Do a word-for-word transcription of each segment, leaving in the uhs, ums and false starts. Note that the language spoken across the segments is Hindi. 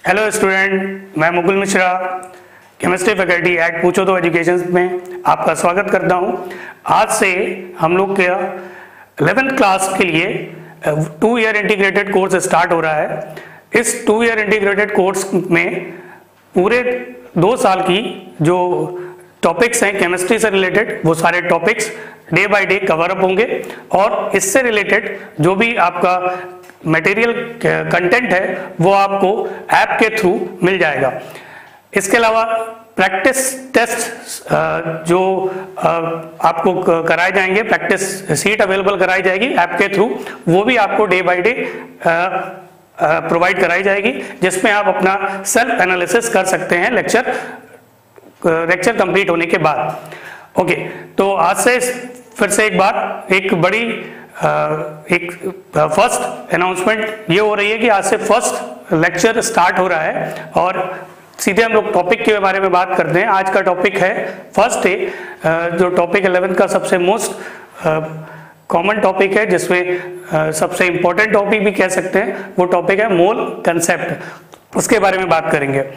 हेलो स्टूडेंट, मैं Mukul Mishra chemistry faculty at Puchho To education में आपका स्वागत करता हूं। आज से हम लोग का इलेवेंथ क्लास के लिए two year integrated course start हो रहा है। इस टू ईयर इंटीग्रेटेड कोर्स में पूरे दो साल की जो टॉपिक्स हैं केमिस्ट्री से रिलेटेड, वो सारे topics day by day cover up होंगे और इससे रिलेटेड जो भी आपका मटेरियल कंटेंट है वो आपको ऐप के थ्रू मिल जाएगा। इसके अलावा प्रैक्टिस टेस्ट जो आपको कराए जाएंगे, प्रैक्टिस सीट अवेलेबल कराई जाएगी ऐप के थ्रू, वो भी आपको डे बाय डे प्रोवाइड कराई जाएगी, जिसमें आप अपना सेल्फ एनालिसिस कर सकते हैं लेक्चर लेक्चर कंप्लीट होने के बाद। ओके, तो आज से फिर से एक बार एक बड़ी एक फर्स्ट अनाउंसमेंट ये हो रही है कि आज से फर्स्ट लेक्चर स्टार्ट हो रहा है और सीधे हम लोग टॉपिक के बारे में बात करते हैं। आज का टॉपिक है फर्स्ट डे, जो टॉपिक इलेवेंथ का सबसे मोस्ट कॉमन टॉपिक है, जिसमें सबसे इंपॉर्टेंट टॉपिक भी कह सकते हैं, वो टॉपिक है मोल कंसेप्ट। उसके बारे में बात करेंगे।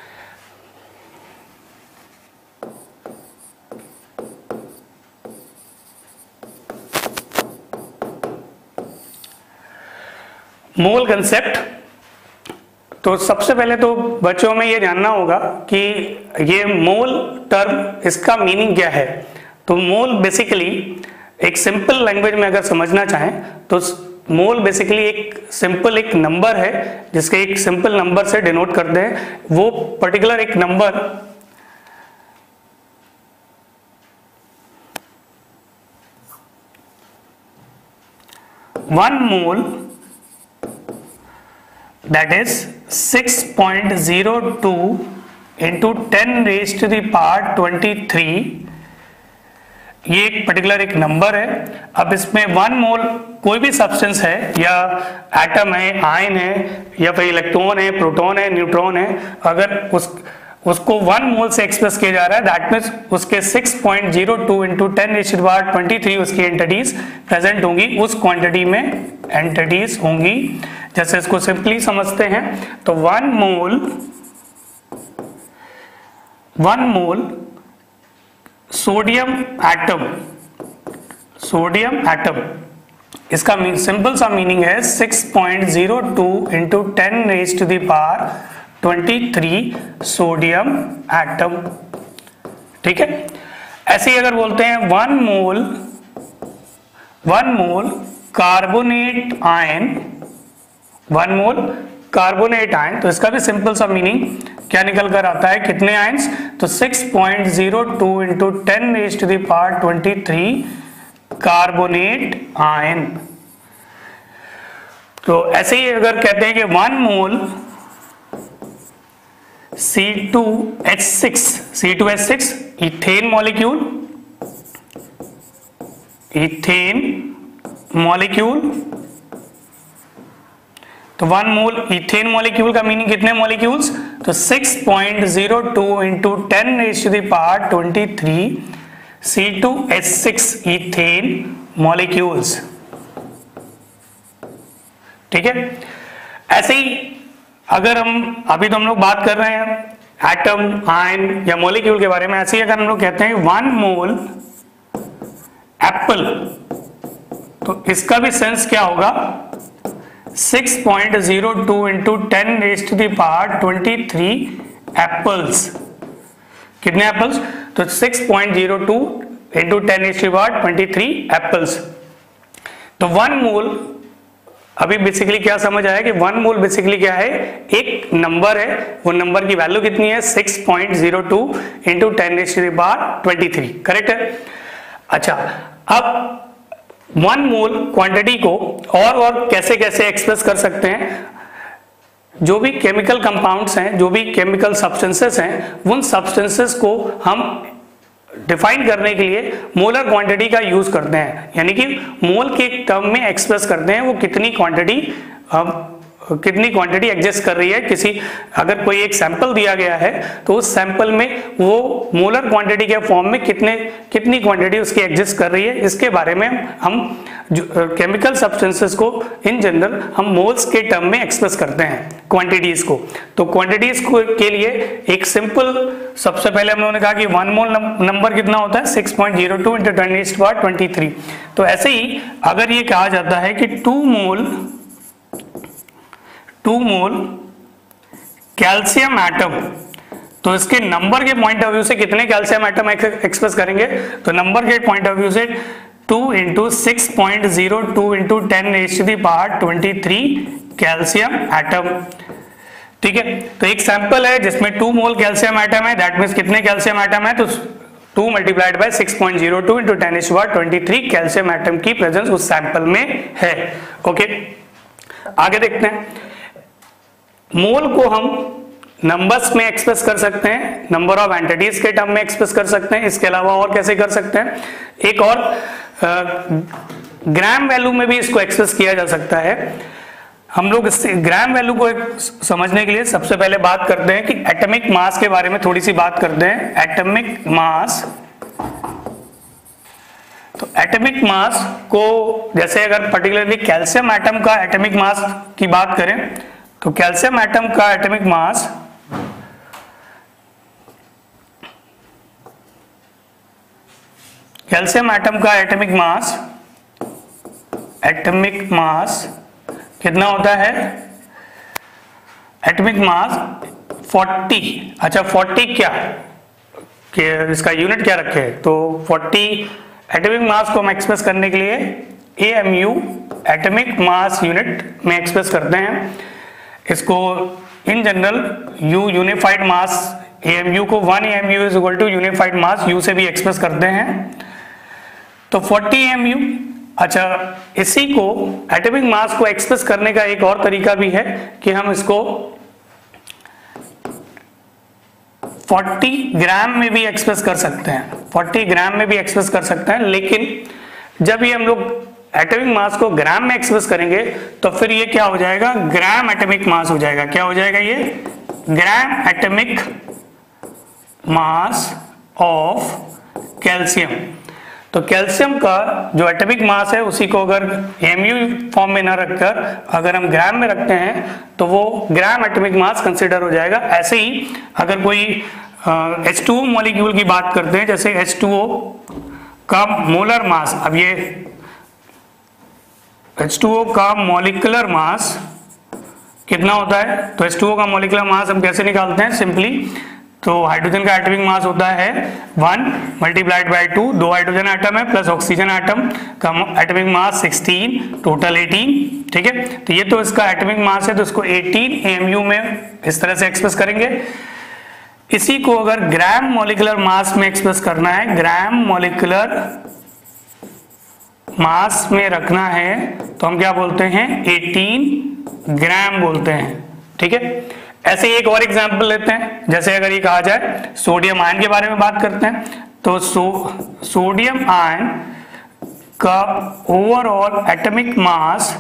मोल कंसेप्ट, तो सबसे पहले तो बच्चों में ये जानना होगा कि ये मोल टर्म, इसका मीनिंग क्या है। तो मोल बेसिकली एक सिंपल लैंग्वेज में अगर समझना चाहें तो मोल बेसिकली एक सिंपल एक नंबर है, जिसके एक सिंपल नंबर से डिनोट करते हैं। वो पर्टिकुलर एक number one mole that is six point zero two into ten raised to the power twenty-three, ये एक पर्टिकुलर एक नंबर है। अब इसमें वन मोल कोई भी सब्सटेंस है, या एटम है, आयन है, या फिर इलेक्ट्रॉन है, प्रोटॉन है, न्यूट्रॉन है, अगर उस उसको वन मोल से एक्सप्रेस किया जा रहा है, दैट मीन्स उसके six point zero two into ten raise to the power twenty three उसकी एंटिटीज प्रेजेंट होंगी। उस क्वांटिटी में एंटिटीज होंगी। जैसे इसको सिंपली समझते हैं तो one mole one mole sodium atom sodium atom इसका सिंपल सा मीनिंग है six point zero two into ten raise to the power twenty three sodium atom. ठीक है, ऐसे ही अगर बोलते हैं one mole one mole carbonate ion one mole carbonate ion, तो इसका भी सिंपल सा मीनिंग क्या निकल कर आता है, कितने आयंस, तो six point zero two into ten raise to the power twenty three carbonate ion. तो ऐसे ही अगर कहते हैं कि one mole C two H six C two H six ethane molecule ethane molecule तो वन मोल इथेन मॉलिक्यूल का मीनिंग कितने मॉलिक्यूल्स, तो six point zero two into ten raise to the power twenty three C two H six ethane molecules. ठीक है, ऐसे ही अगर हम अभी तो हम लोग बात कर रहे हैं एटम, आयन या मॉलिक्यूल के बारे में, ऐसे ही अगर हम लोग कहते हैं वन मोल एप्पल, तो इसका भी सेंस क्या होगा, six point zero two into ten raise to the power twenty three apples. कितने एप्पल्स, तो six point zero two into ten raise to the power twenty three apples. तो वन मोल अभी बेसिकली क्या समझ आया कि वन मोल बेसिकली क्या है, एक नंबर है, वो नंबर की वैल्यू कितनी है, six point zero two into ten raise to the power twenty three. Correct है। अच्छा, अब वन मोल क्वांटिटी को और और कैसे कैसे एक्सप्रेस कर सकते हैं। जो भी केमिकल कंपाउंड्स हैं, जो भी केमिकल सब्सटेंसेस हैं, उन सब्सटेंसेस को हम डिफाइन करने के लिए मोलर क्वांटिटी का यूज करते हैं, यानी कि मोल के टर्म में एक्सप्रेस करते हैं वो कितनी क्वांटिटी कितनी क्वांटिटी एग्जिस्ट कर रही है किसी, अगर कोई एक सैंपल दिया गया है तो उस सैंपल में वो मोलर क्वांटिटी के फॉर्म में कितने कितनी क्वांटिटी उसकी एग्जिस्ट कर रही है, इसके बारे में हम केमिकल सब्सटेंसेस को इन जनरल हम मोल्स के टर्म में एक्सप्रेस करते हैं क्वांटिटीज को। तो क्वांटिटीज को के लिए एक सिंपल, सबसे पहले हम लोगों ने कहा कि वन मोल नंबर कितना होता है six point zero two into ten raised to power twenty three. तो ऐसे ही अगर ये कहा जाता है कि two mole two mole calcium atom, तो इसके नंबर के पॉइंट ऑफ व्यू से कितने कैल्शियम एटम एक्सप्रेस करेंगे, तो नंबर के पॉइंट ऑफ व्यू से two into six point zero two into ten raised to the power twenty three calcium atom. ठीक है, तो एक सैंपल है जिसमें टू मोल कैल्शियम एटम है, दैट मीन्स कितने कैल्शियम एटम है, तो two multiplied by six point zero two into ten raised to the power twenty three calcium atom की प्रेजेंस उस सैंपल में है। ओके, आगे देखते हैं। मोल को हम नंबर्स में एक्सप्रेस कर सकते हैं, नंबर ऑफ एंटिटीज के टर्म में एक्सप्रेस कर सकते हैं, इसके अलावा और कैसे कर सकते हैं, एक और ग्राम वैल्यू में भी इसको एक्सप्रेस किया जा सकता है। हम लोग इससे ग्राम वैल्यू को समझने के लिए सबसे पहले बात करते हैं कि एटॉमिक मास के बारे में थोड़ी सी बात करते हैं। एटॉमिक मास, तो एटॉमिक मास को जैसे अगर पर्टिकुलरली कैल्शियम एटम का एटॉमिक मास की बात करें तो कैल्शियम एटम का एटॉमिक मास कैल्शियम एटम का एटॉमिक मास एटॉमिक मास कितना होता है, एटॉमिक मास फोर्टी। अच्छा फोर्टी क्या कि इसका यूनिट क्या रखे, तो फोर्टी एटॉमिक मास को हम एक्सप्रेस करने के लिए A M U atomic mass unit में एक्सप्रेस करते हैं। इसको in general U unified mass A M U को one A M U is equal to unified mass U से भी एक्सप्रेस करते हैं, तो फोर्टी ए एम यू। अच्छा, इसी को एटॉमिक मास को एक्सप्रेस करने का एक और तरीका भी है कि हम इसको फोर्टी ग्राम में भी एक्सप्रेस कर सकते हैं, फोर्टी ग्राम में भी एक्सप्रेस कर सकते हैं। लेकिन जब ये हम लोग एटॉमिक मास को ग्राम में एक्सप्रेस करेंगे तो फिर ये क्या हो जाएगा, ग्राम एटॉमिक मास हो जाएगा। क्या हो जाएगा ये, gram atomic mass of calcium. तो कैल्शियम का जो एटॉमिक मास है उसी को अगर एमयू फॉर्म में ना रखकर अगर हम ग्राम में रखते हैं तो वो ग्राम एटॉमिक मास कंसीडर हो जाएगा। ऐसे ही अगर कोई एच टू ओ मॉलिक्यूल की बात करते हैं, जैसे एच टू ओ का मोलर मास, अब ये एच टू ओ का मॉलिक्यूलर मास कितना होता है, तो एच टू ओ का मॉलिक्यूलर मास हम कैसे निकालते हैं, सिंपली तो हाइड्रोजन का एटॉमिक मास होता है वन मल्टीप्लाइड बाय टू, दो हाइड्रोजन एटम है प्लस ऑक्सीजन एटम का atomic mass sixteen, total eighteen. ठीक है, तो ये तो इसका एटॉमिक मास है, तो इसको एटीन एएमयू में इस तरह से एक्सप्रेस करेंगे। इसी को अगर ग्राम मॉलिक्यूलर मास में एक्सप्रेस करना है, ग्राम मॉलिक्यूलर मास में रखना है, तो हम क्या बोलते हैं, एटीन ग्राम बोलते हैं। ठीक है, ऐसे ही एक और एग्जांपल लेते हैं, जैसे अगर ये कहा जाए सोडियम आयन के बारे में बात करते हैं, तो सो सोडियम आयन का ओवरऑल एटॉमिक मास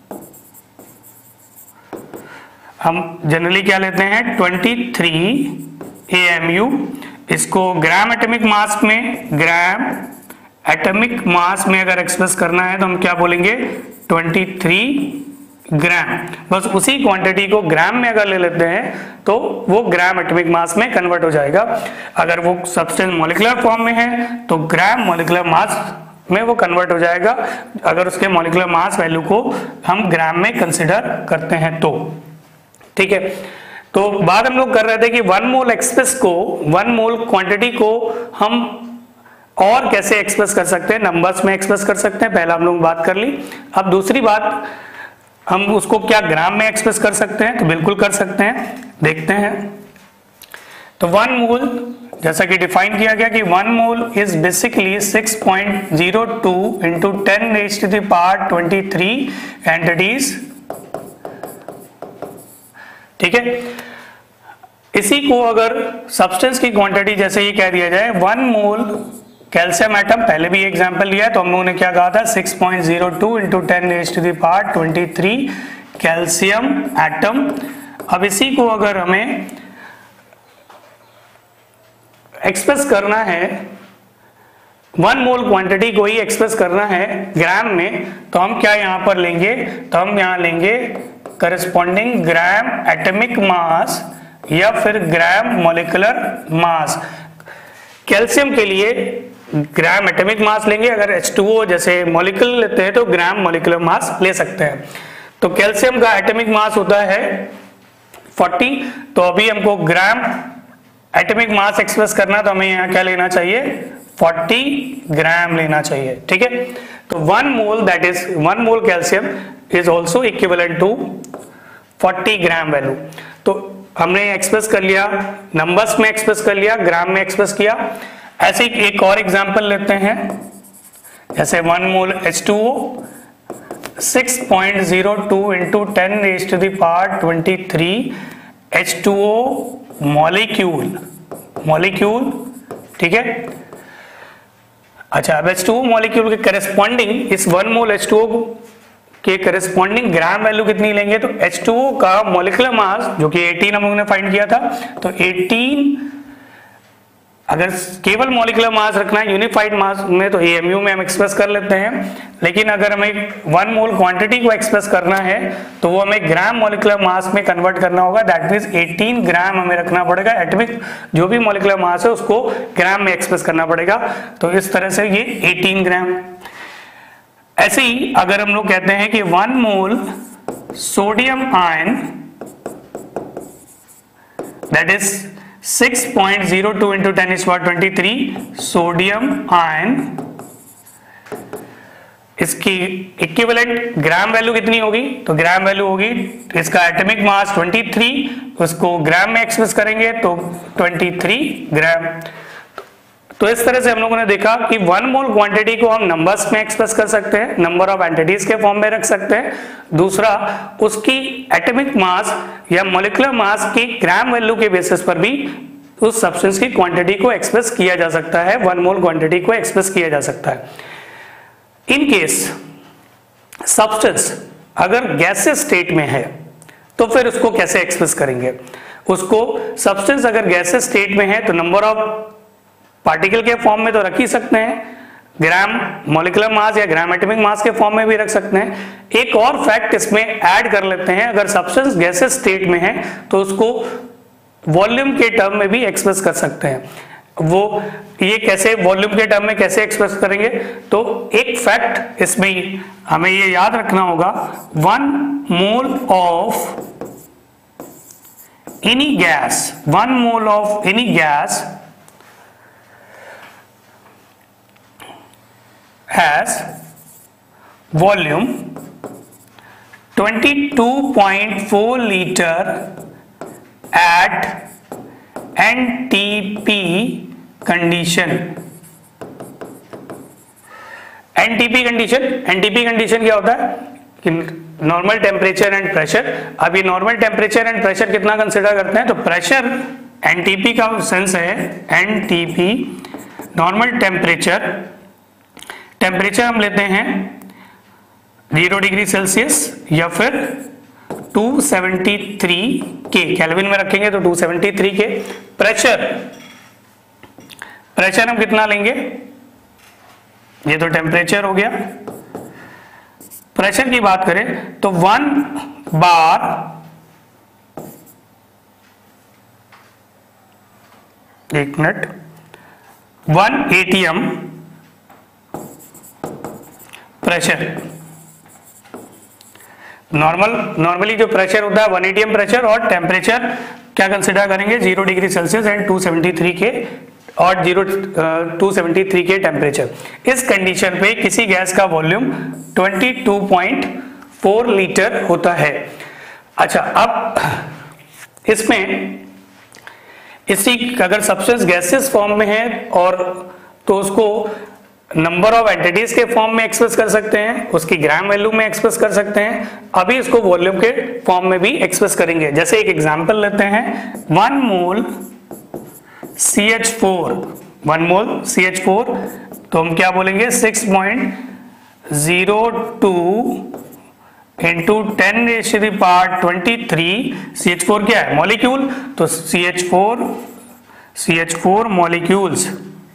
हम जनरली क्या लेते हैं, twenty three A M U. इसको ग्राम एटॉमिक मास में ग्राम एटॉमिक मास में अगर एक्सप्रेस करना है तो हम क्या बोलेंगे, ट्वेंटी थ्री ग्राम। बस उसी क्वांटिटी को ग्राम में अगर ले लेते हैं तो वो ग्राम एटॉमिक मास में कन्वर्ट हो जाएगा। अगर वो सब्सटेंस मॉलिक्यूलर फॉर्म में है तो ग्राम मॉलिक्यूलर मास में वो कन्वर्ट हो जाएगा, अगर उसके मॉलिक्यूलर मास वैल्यू को हम ग्राम में कंसिडर करते हैं तो। ठीक है, तो बात हम लोग कर रहे थे कि वन मोल एक्सप्रेस को, वन मोल क्वांटिटी को हम और कैसे एक्सप्रेस कर सकते हैं, नंबर्स में एक्सप्रेस कर सकते हैं, पहला हम लोग बात कर ली। अब दूसरी बात, हम उसको क्या ग्राम में एक्सप्रेस कर सकते हैं, तो बिल्कुल कर सकते हैं, देखते हैं। तो वन मोल जैसा कि डिफाइन किया गया कि one mole is basically six point zero two into ten raised to the power twenty three entities. ठीक है, इसी को अगर सब्सटेंस की क्वांटिटी जैसे ये कह दिया जाए, वन मोल कैल्शियम एटम, पहले भी एग्जांपल लिया तो हम लोगों ने क्या कहा था, six point zero two into ten raised to the power twenty three calcium atom. अब इसी को अगर हमें एक्सप्रेस करना है, वन मोल क्वांटिटी को ही एक्सप्रेस करना है ग्राम में, तो हम क्या यहां पर लेंगे, तो हम यहां लेंगे करस्पॉन्डिंग ग्राम एटॉमिक मास या फिर ग्राम मॉलिक्यूलर मास। कैल्शियम के लिए ग्राम एटॉमिक मास लेंगे, अगर एच टू ओ जैसे मॉलिक्यूल लेते हैं तो ग्राम मॉलिक्यूलर मास ले सकते हैं। तो कैल्शियम का एटॉमिक मास होता है चालीस, तो अभी हमको ग्राम एटॉमिक मास एक्सप्रेस करना, तो हमें यहाँ क्या लेना चाहिए, चालीस ग्राम लेना चाहिए। ठीक है, तो one mole that is one mole calcium is also equivalent to चालीस ग्राम वैल्यू। तो हमने एक्सप्रेस कर लिया, नंबर्स में एक्सप्रेस कर लिया, ग्राम में एक्सप्रेस किया। ऐसे ही एक और एग्जांपल लेते हैं, जैसे one mole H two O six point zero two into ten raise to the power twenty three H two O molecule molecule ठीक है। अच्छा, अब एच टू ओ मॉलिक्यूल के करस्पॉन्डिंग इस one mole H two O के करस्पॉन्डिंग ग्राम वैल्यू कितनी लेंगे, तो एच टू ओ का मॉलिक्यूलर मास जो कि अठारह हम लोगों ने फाइंड किया था, तो अठारह अगर केवल मॉलिक्यूलर मास रखना है यूनिफाइड मास में तो एएमयू में हम एक्सप्रेस कर लेते हैं, लेकिन अगर हमें वन मोल क्वांटिटी को एक्सप्रेस करना है तो वो हमें ग्राम मॉलिक्यूलर मास में कन्वर्ट करना होगा। दैट मींस अठारह ग्राम हमें रखना पड़ेगा, एटॉमिक जो भी मॉलिक्यूलर मास है उसको ग्राम में एक्सप्रेस करना पड़ेगा। तो इस तरह से ये अठारह ग्राम। ऐसे ही अगर हम लोग कहते हैं कि one mole sodium ion that is six point zero two into ten is power twenty three sodium ion, इसकी इक्विवेलेंट ग्राम वैल्यू कितनी होगी, तो ग्राम वैल्यू होगी इसका एटॉमिक मास तेईस, उसको ग्राम में एक्सप्रेस करेंगे तो तेईस ग्राम। तो इस तरह से हम लोगों ने देखा कि वन मोल क्वांटिटी को हम नंबर्स में एक्सप्रेस कर सकते हैं, नंबर ऑफ एंटिटीज के फॉर्म में रख सकते हैं। दूसरा, उसकी एटॉमिक मास या मॉलिक्यूलर मास की ग्राम वैल्यू के बेसिस पर भी उस सब्सटेंस की क्वांटिटी को एक्सप्रेस किया जा सकता है, वन मोल क्वांटिटी को एक्सप्रेस किया जा सकता है। इन केस सब्सटेंस अगर गैसियस स्टेट में है तो फिर उसको कैसे एक्सप्रेस करेंगे, उसको सब्सटेंस अगर गैसियस स्टेट में है तो नंबर ऑफ पार्टिकल के फॉर्म में तो रख ही सकते हैं, ग्राम मॉलिक्यूलर मास या ग्राम एटॉमिक मास के फॉर्म में भी रख सकते हैं। एक और फैक्ट इसमें ऐड कर लेते हैं, अगर सब्सटेंस गैसियस स्टेट में है तो उसको वॉल्यूम के टर्म में भी एक्सप्रेस कर सकते हैं। वो ये कैसे, वॉल्यूम के टर्म में कैसे एक्सप्रेस करेंगे, तो एक फैक्ट इसमें हमें ये याद रखना होगा, one mole of any gas one mole of any gas has volume twenty-two point four liter at N T P condition। N T P condition N T P condition क्या होता है कि नॉर्मल टेम्परेचर एंड प्रेशर। अब ये नॉर्मल टेम्परेचर एंड प्रेशर कितना कंसिडर करते हैं, तो प्रेशर N T P का सेंस है N T P normal temperature, temperature हम लेते हैं जीरो डिग्री सेल्सियस या फिर two seventy three K, Kelvin में रखेंगे तो two seventy three K. Pressure pressure हम कितना लेंगे, ये तो टेम्परेचर हो गया। प्रेशर की बात करें तो वन बार एक minute one ATM pressure, normal normally जो प्रेशर होता है वन एटीएम प्रेशर, और टेम्परेचर क्या कंसिडर करेंगे zero degree Celsius and two seventy three K और zero two seventy three K temperature. इस कंडीशन पे किसी गैस का volume twenty two point four litre होता है। अच्छा, अब इसमें इसी अगर सब्सटेंस गैसियस फॉर्म में है और तो उसको नंबर ऑफ एंटिटीज के फॉर्म में एक्सप्रेस कर सकते हैं, उसकी ग्राम वैल्यू में एक्सप्रेस कर सकते हैं, अभी इसको वॉल्यूम के फॉर्म में भी एक्सप्रेस करेंगे। जैसे एक एग्जांपल लेते हैं, one mole C H four one mole C H four, तो हम क्या बोलेंगे six point zero two into ten raise to the power twenty three, C H four क्या है? मॉलिक्यूल। तो C H four C H four molecules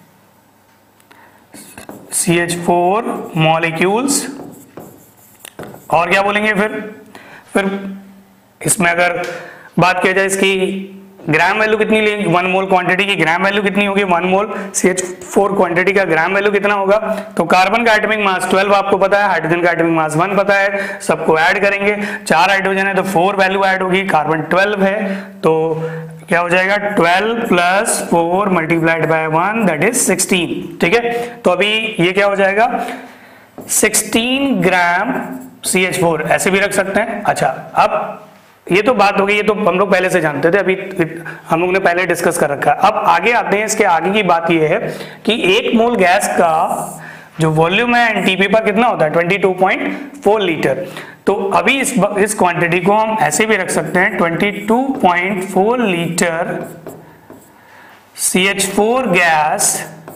C H four molecules और क्या बोलेंगे फिर फिर इसमें अगर बात किया जाए इसकी ग्राम वैल्यू कितनी लेंगे, वन मोल क्वांटिटी की ग्राम वैल्यू कितनी होगी? One mole C H four quantity का ग्राम वैल्यू कितना होगा? तो कार्बन का एटॉमिक मास ट्वेल्व आपको पता है, हाइड्रोजन का एटॉमिक मास वन पता है, सबको ऐड करेंगे, चार हाइड्रोजन है तो फोर वैल्यू ऐड होगी, कार्बन ट्वेल्व है तो क्या हो जाएगा? Twelve plus four multiplied by one that is sixteen. ठीक है, तो अभी ये क्या हो जाएगा? Sixteen gram C H four, ऐसे भी रख सकते हैं। अच्छा, अब ये तो बात हो गई, ये तो हम लोग पहले से जानते थे, अभी हम लोग ने पहले डिस्कस कर रखा है। अब आगे आते हैं, इसके आगे की बात ये है कि एक मोल गैस का जो वॉल्यूम है एनटीपी पर कितना होता है? Twenty two point four litre. तो अभी इस इस क्वांटिटी को हम ऐसे भी रख सकते हैं, twenty two point four litre C H four gas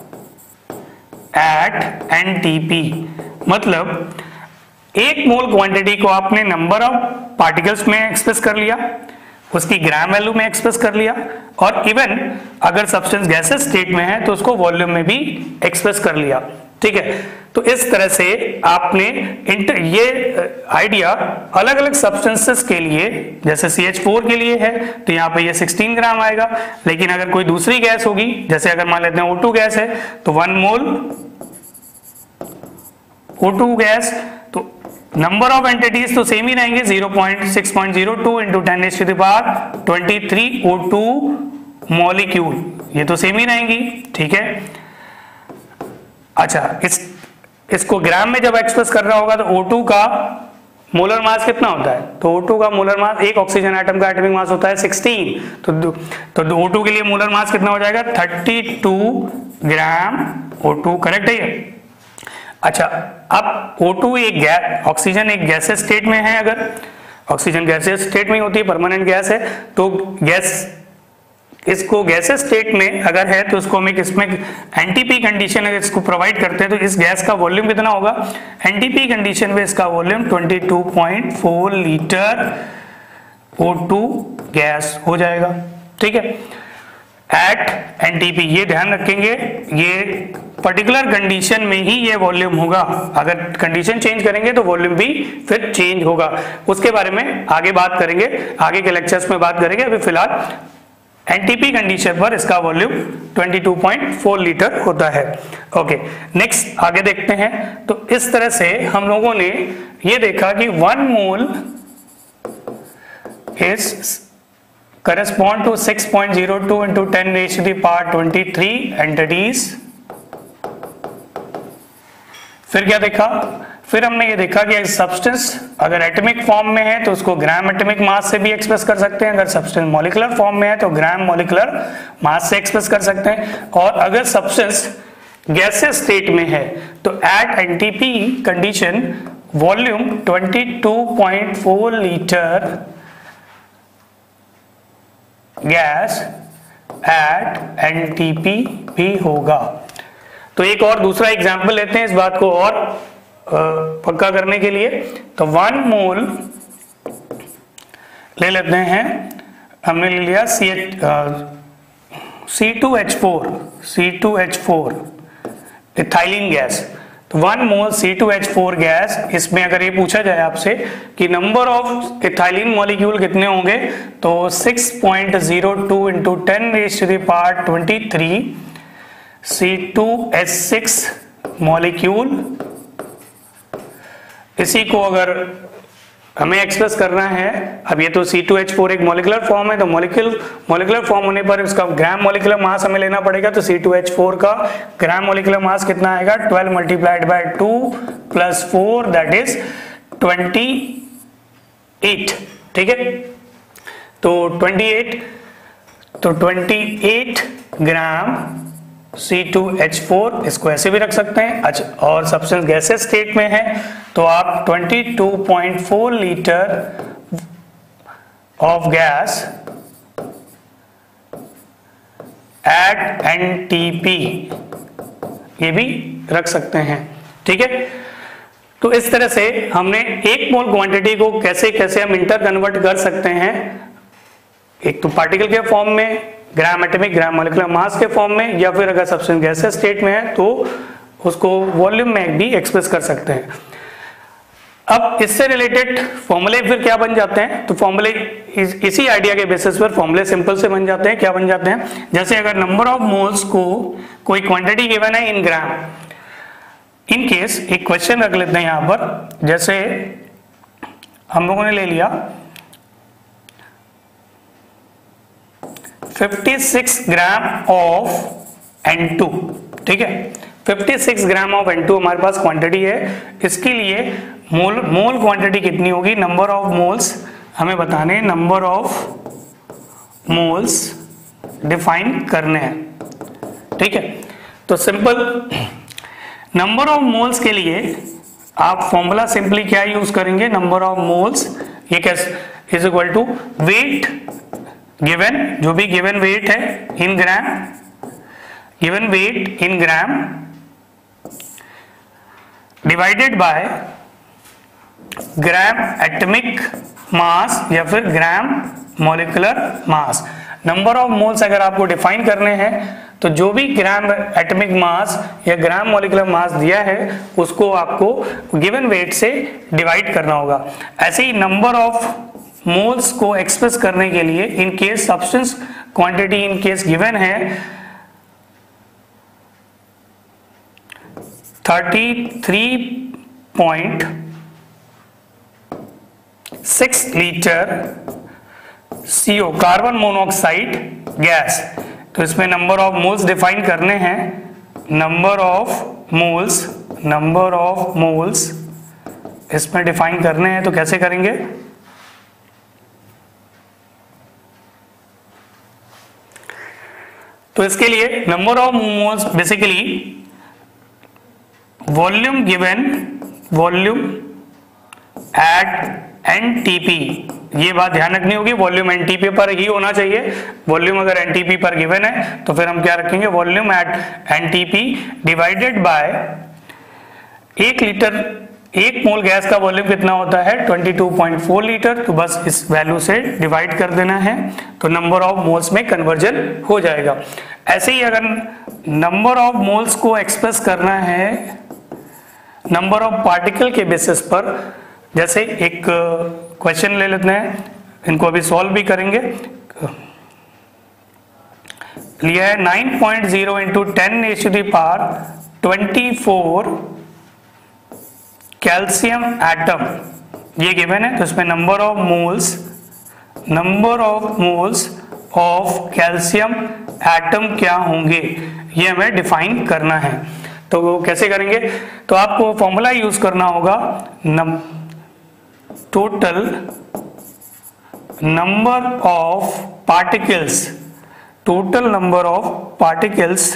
at NTP. मतलब एक मोल क्वांटिटी को आपने नंबर ऑफ पार्टिकल्स में एक्सप्रेस कर लिया, उसकी ग्राम वैल्यू में एक्सप्रेस कर लिया, और इवन अगर सब्सटेंस गैसेस स्टेट में है तो उसको वॉल्यूम में भी एक्सप्रेस कर लिया। ठीक है, तो इस तरह से आपने इंटर ये आइडिया अलग अलग सब्सटेंसेस के लिए, जैसे सी एच फोर के लिए है तो यहाँ पे ये सिक्सटीन ग्राम आएगा, लेकिन अगर कोई दूसरी गैस होगी, जैसे अगर मान लेते हैं ओ टू गैस है तो one mole O two gas, तो नंबर ऑफ एंटिटीज तो सेम ही रहेंगे, zero point six point zero two into ten raise to the power twenty three O two molecule, ये तो सेम ही रहेंगी। ठीक है, अच्छा, इस इसको ग्राम में जब एक्सप्रेस कर रहा होगा तो ओ टू का मोलर मास कितना होता है? तो ओ टू का मोलर मास, एक ऑक्सीजन एटम का एटॉमिक मास होता है सिक्सटीन, तो तो ओ टू के लिए मोलर मास कितना हो जाएगा? Thirty two gram O two. Correct है ये? अच्छा, अब ओ टू एक गैस, ऑक्सीजन एक गैसेस स्टेट में है, अगर ऑक्सीजन गैसेस स्टेट में होती है, परमानेंट गैस है, तो गैस इसको गैसेस स्टेट में अगर है तो उसको हम एक इसमें एनटीपी कंडीशन अगर इसको प्रोवाइड करते हैं तो इस गैस का वॉल्यूम कितना होगा? एनटीपी कंडीशन में इसका volume twenty two point four litre O two gas हो जाएगा। ठीक है, एट एनटीपी, ये ध्यान रखेंगे, ये पर्टिकुलर कंडीशन में ही ये वॉल्यूम होगा, अगर कंडीशन चेंज करेंगे तो वॉल्यूम भी फिर चेंज होगा। उसके बारे में आगे बात करेंगे, आगे के लेक्चर्स में बात करेंगे। अभी फिलहाल एनटीपी कंडीशन पर इसका volume twenty two point four litre होता है। ओके, नेक्स्ट आगे देखते हैं। तो इस तरह से हम लोगों ने ये देखा कि one mole is correspond to six point zero two into ten raised to the power twenty three entities। फिर क्या देखा? फिर हमने ये देखा कि सब्सटेंस अगर एटॉमिक फॉर्म में है तो उसको ग्राम एटॉमिक मास से भी एक्सप्रेस कर सकते हैं, अगर सब्सटेंस मॉलिक्यूलर फॉर्म में है तो ग्राम मॉलिक्यूलर मास से एक्सप्रेस कर सकते हैं, और अगर सब्सटेंस गैसेस स्टेट में है तो at NTP condition volume twenty two point four litre gas at NTP भी होगा। तो एक और दूसरा एग्जांपल लेते हैं इस बात को और आ, पक्का करने के लिए। तो वन मोल ले लेते हैं, हमने ले लिया C H C two H four C two H four ethylene gas. तो one mole C two H four gas, इसमें अगर ये पूछा जाए आपसे कि नंबर ऑफ इथाइलिन मॉलिक्यूल कितने होंगे तो six point zero two into ten raise to the power twenty three C two H six molecule. इसी को अगर हमें एक्सप्रेस करना है, अब ये तो सी टू एच फोर एक मॉलिक्यूलर फॉर्म है, तो मॉलिक्यूल मॉलिक्यूलर फॉर्म होने पर उसका ग्राम मॉलिक्यूलर मास हमें लेना पड़ेगा। तो सी टू एच फोर का ग्राम मॉलिक्यूलर मास कितना आएगा? Twelve multiplied by two plus four that is twenty eight. ठीक है, तो ट्वेंटी एट, तो twenty eight gram C two H four, इसको ऐसे भी रख सकते हैं। अच्छा, और सब्सटेंस गैसेस स्टेट में है तो आप twenty two point four litre of gas at NTP ये भी रख सकते हैं। ठीक है, तो इस तरह से हमने एक मोल क्वांटिटी को कैसे कैसे हम इंटर कन्वर्ट कर सकते हैं, एक तो पार्टिकल के फॉर्म में, ग्राम एटॉमिक ग्राम मॉलिक्यूलर मास के फॉर्म में, या फिर अगर सब्सटेंस गैसियस स्टेट में है तो उसको वॉल्यूम में भी एक्सप्रेस कर सकते हैं। अब इससे रिलेटेड फॉर्मूले फिर क्या बन जाते हैं, तो फॉर्मूले इस, इसी आइडिया के बेसिस पर फॉर्मूले सिंपल से बन जाते हैं। क्या बन जाते हैं, जैसे अगर नंबर ऑफ मोल्स को कोई क्वांटिटी गिवन है इन ग्राम, इन केस एक क्वेश्चन रख लेते हैं यहां पर, जैसे हम लोगों ने ले लिया छप्पन ग्राम ऑफ एन टू, ठीक है, छप्पन ग्राम ऑफ एन टू हमारे पास क्वांटिटी है। इसके लिए मोल मोल क्वांटिटी कितनी होगी, नंबर ऑफ मोल्स हमें बताने, नंबर ऑफ मोल्स डिफाइन करने हैं, ठीक है। तो सिंपल नंबर ऑफ मोल्स के लिए आप फॉर्मूला सिंपली क्या यूज करेंगे, नंबर ऑफ मोल्स ये कैसे is equal to weight given, जो भी गिवन वेट है in gram, given weight in gram divided by gram atomic mass या फिर gram molecular mass. Number of moles अगर आपको डिफाइन करने हैं तो जो भी ग्राम एटॉमिक मास या ग्राम मॉलिक्यूलर मास दिया है उसको आपको गिवन वेट से डिवाइड करना होगा। ऐसे ही नंबर ऑफ मोल्स को एक्सप्रेस करने के लिए in case substance quantity in case given है तैंतीस point six litre CO carbon monoxide gas, तो इसमें नंबर ऑफ मोल्स डिफाइन करने हैं, number of moles number of moles इसमें डिफाइन करने हैं। तो कैसे करेंगे, तो इसके लिए number of moles basically volume given volume at NTP, ये बात ध्यान रखनी होगी, वॉल्यूम एनटीपी पर ही होना चाहिए। वॉल्यूम अगर एनटीपी पर गिवन है तो फिर हम क्या रखेंगे, volume at NTP divided by एक लीटर, एक मोल गैस का वॉल्यूम कितना होता है बाईस पॉइंट चार लीटर, तो बस इस वैल्यू से डिवाइड कर देना है तो नंबर ऑफ मोल्स में कन्वर्जन हो जाएगा। ऐसे ही अगर नंबर ऑफ मोल्स को एक्सप्रेस करना है नंबर ऑफ पार्टिकल के बेसिस पर, जैसे एक क्वेश्चन ले लेते हैं, इनको अभी सॉल्व भी करेंगे। लिया है nine point zero into ten raise to the power twenty four calcium atom, ये गिवन है। तो इसमें number of moles number of moles of calcium atom क्या होंगे ये हमें डिफाइन करना है। तो कैसे करेंगे, तो आपको फॉर्मूला यूज करना होगा, नम total number of particles total number of particles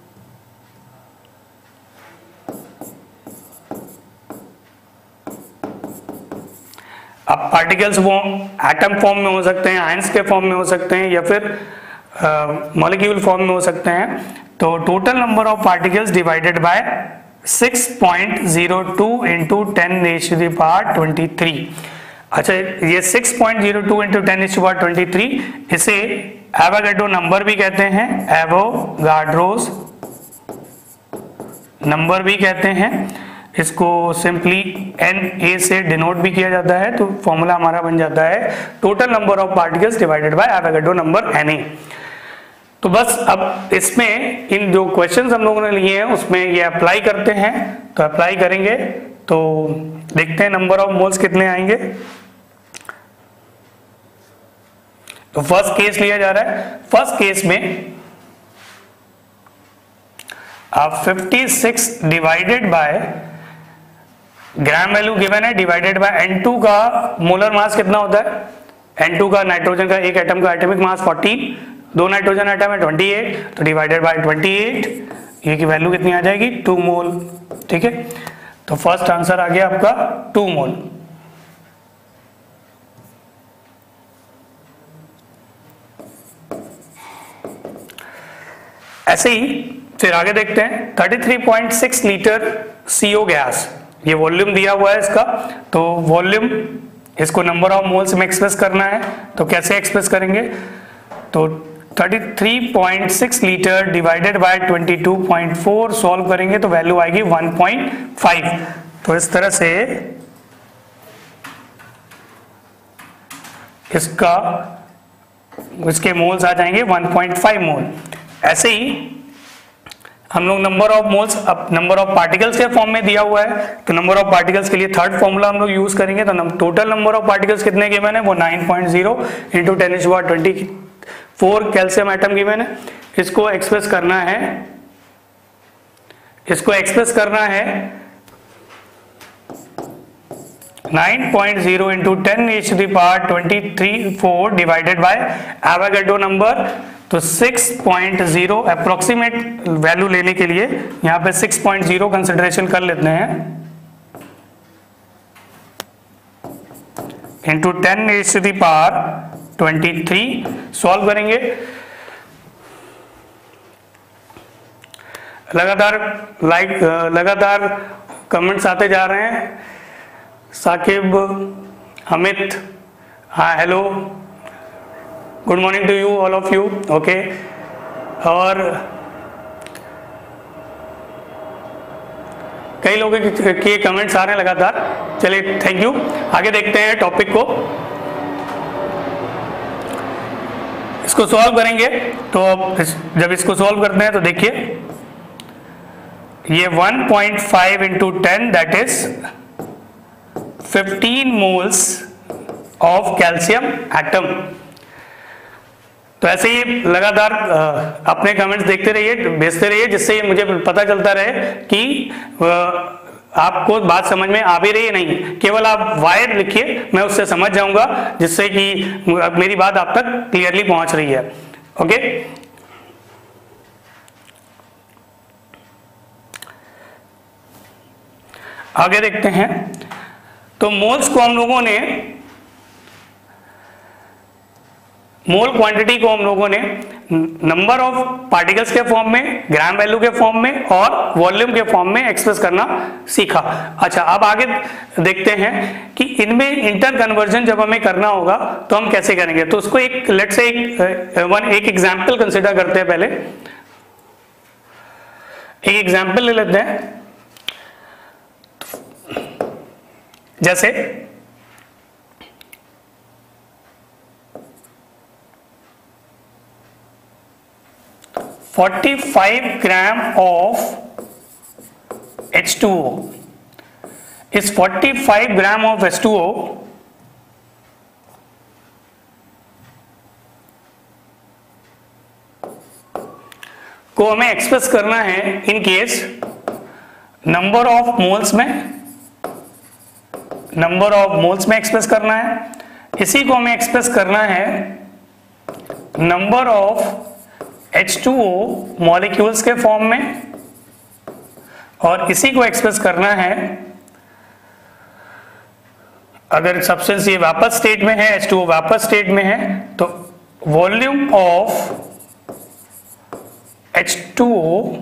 अब पार्टिकल्स वो एटम फॉर्म में हो सकते हैं, आयंस के फॉर्म में हो सकते हैं, या फिर मॉलिक्यूल फॉर्म में हो सकते हैं। तो total number of particles divided by six point zero two into ten raise to the power twenty three. अच्छा, ये six point zero two into ten raise to the power twenty three, इसे एवोगाड्रो नंबर भी कहते हैं, एवोगाड्रोस नंबर भी कहते हैं। इसको सिंपली एन ए से डिनोट भी किया जाता है। तो फॉर्मूला हमारा बन जाता है total number of particles divided by Avogadro number N A. तो बस अब इसमें इन जो क्वेश्चंस हम लोगों ने लिए हैं उसमें ये अप्लाई करते हैं। तो अप्लाई करेंगे तो देखते हैं नंबर ऑफ मोल्स कितने आएंगे। तो फर्स्ट केस लिया जा रहा है। फर्स्ट केस में आप छप्पन divided by gram value given है डिवाइडेड बाय एन टू का मोलर मास कितना होता है, एन टू का नाइट्रोजन का एक एटम का एटॉमिक मास फोर्टीन, दो नाइट्रोजन एटम है अट्ठाईस, तो डिवाइडेड बाय अट्ठाईस, ये की वैल्यू कितनी आ जाएगी टू मोल। ठीक है, तो फर्स्ट आंसर आ गया आपका टू मोल। ऐसे ही फिर आगे देखते हैं तैंतीस point six litre CO gas, ये वॉल्यूम दिया हुआ है इसका, तो वॉल्यूम इसको नंबर ऑफ मोल्स में एक्सप्रेस करना है, तो कैसे एक्सप्रेस करेंगे, तो तैंतीस point six litre divided by बाईस पॉइंट फोर सॉल्व करेंगे तो वैल्यू आएगी वन पॉइंट फाइव। तो इस तरह से इसका इसके मोल्स आ जाएंगे वन पॉइंट फाइव मोल। ऐसे ही हम लोग नंबर ऑफ मोल्स, अब नंबर ऑफ पार्टिकल्स के फॉर्म में दिया हुआ है, तो नंबर ऑफ पार्टिकल्स के लिए थर्ड फॉर्मूला हम लोग यूज करेंगे। तो टोटल नंबर ऑफ पार्टिकल्स कितने गिवन है, वो nine point zero into ten is power twenty four calcium atom given है। इसको एक्सप्रेस करना है, इसको एक्सप्रेस करना है nine point zero into ten is to the power twenty three four divided by Avogadro number, तो six point zero approximate value लेने के लिए यहां पे सिक्स पॉइंट ज़ीरो कंसिडरेशन कर लेते हैं, into ten is to the power twenty three solve करेंगे। लगातार लाइक लगातार कमेंट्स आते जा रहे हैं। साकिब, अमित, हाँ hello, good morning to you all of you, okay. और कई लोगों के कमेंट्स आ रहे हैं लगातार, चलिए थैंक यू। आगे देखते हैं टॉपिक को, इसको सॉल्व करेंगे। तो जब इसको सॉल्व करते हैं तो देखिए ये one point five into ten that is fifteen moles of calcium atom. तो ऐसे ही लगातार अपने कमेंट्स देखते रहिए, भेजते रहिए, जिससे मुझे पता चलता रहे कि आपको बात समझ में आ भी रही है नहीं। केवल आप वायर लिखिए, मैं उससे समझ जाऊंगा, जिससे कि मेरी बात आप तक क्लियरली पहुंच रही है, ओके। आगे देखते हैं। तो मोल्स को हम लोगों ने, मोल क्वांटिटी को हम लोगों ने नंबर ऑफ पार्टिकल्स के फॉर्म में, ग्राम वैल्यू के फॉर्म में और वॉल्यूम के फॉर्म में एक्सप्रेस करना सीखा। अच्छा, अब आगे देखते हैं कि इनमें इंटर कन्वर्जन जब हमें करना होगा तो हम कैसे करेंगे। तो उसको एक लेट से एक वन एक एग्जांपल कंसीडर करते हैं। पहले एक एग्जांपल ले लेते हैं, जैसे forty-five gram of H two O. इस forty-five gram of H two O को हमें एक्सप्रेस करना है in case number of moles में, नंबर ऑफ मोल्स में एक्सप्रेस करना है। इसी को हमें एक्सप्रेस करना है number of H two O molecules के फॉर्म में, और इसी को एक्सप्रेस करना है अगर सब्सटेंस ये वापस स्टेट में है, एच टू ओ वापस स्टेट में है, तो volume of H two O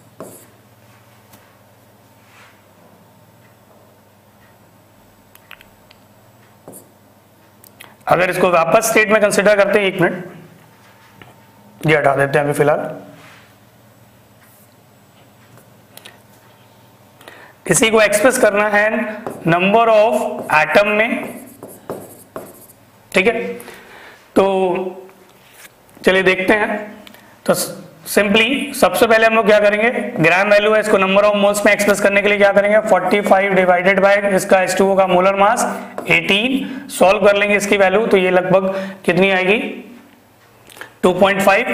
अगर इसको वापस स्टेट में कंसीडर करते हैं, एक मिनट ये हटा देते हैं अभी फिलहाल। इसी को एक्सप्रेस करना है नंबर ऑफ एटम में, ठीक है। तो चलिए देखते हैं। तो सिंपली सबसे पहले हम लोग क्या करेंगे, ग्राम वैल्यू है, इसको नंबर ऑफ मोल्स में एक्सप्रेस करने के लिए क्या करेंगे, forty-five डिवाइडेड बाय इसका एच टू ओ का मोलर मास eighteen, सॉल्व कर लेंगे इसकी वैल्यू, तो ये लगभग कितनी आएगी two point five.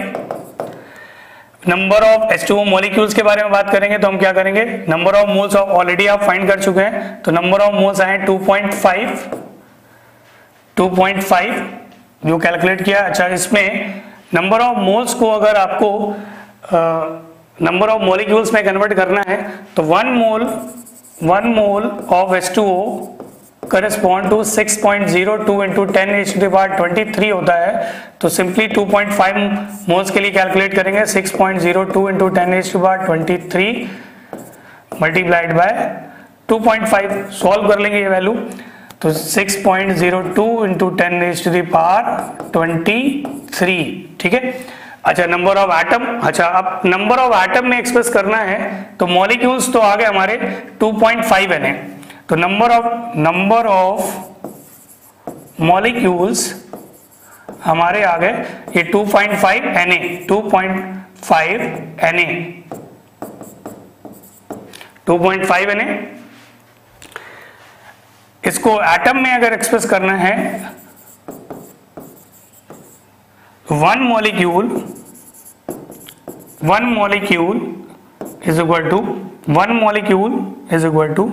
Number of H two O molecules के बारे में बात करेंगे तो हम क्या करेंगे, number of moles of already आप फाइंड कर चुके हैं, तो नंबर ऑफ मोल्स आए two point five, two point five जो कैलकुलेट किया। अच्छा, इसमें नंबर ऑफ मोल्स को अगर आपको नंबर ऑफ मॉलिक्यूल्स में कन्वर्ट करना है तो one mole one mole of H two O correspond to six point zero two into ten is to the power twenty three होता है। तो simply two point five moles के लिए कैलकुलेट करेंगे, six point zero two into ten is to the power twenty three multiplied by two point five solve कर लेंगे ये वैल्यू, तो six point zero two into ten raise to the power twenty three, ठीक है। अच्छा नंबर ऑफ एटम, अच्छा अब नंबर ऑफ एटम में एक्सप्रेस करना है तो मॉलिक्यूल्स तो आ गए हमारे two point five N A, तो number of number of molecules हमारे आ गए ये two point five N A, two point five N A, two point five N A. इसको एटम में अगर एक्सप्रेस करना है, one molecule one molecule is equal to one molecule is equal to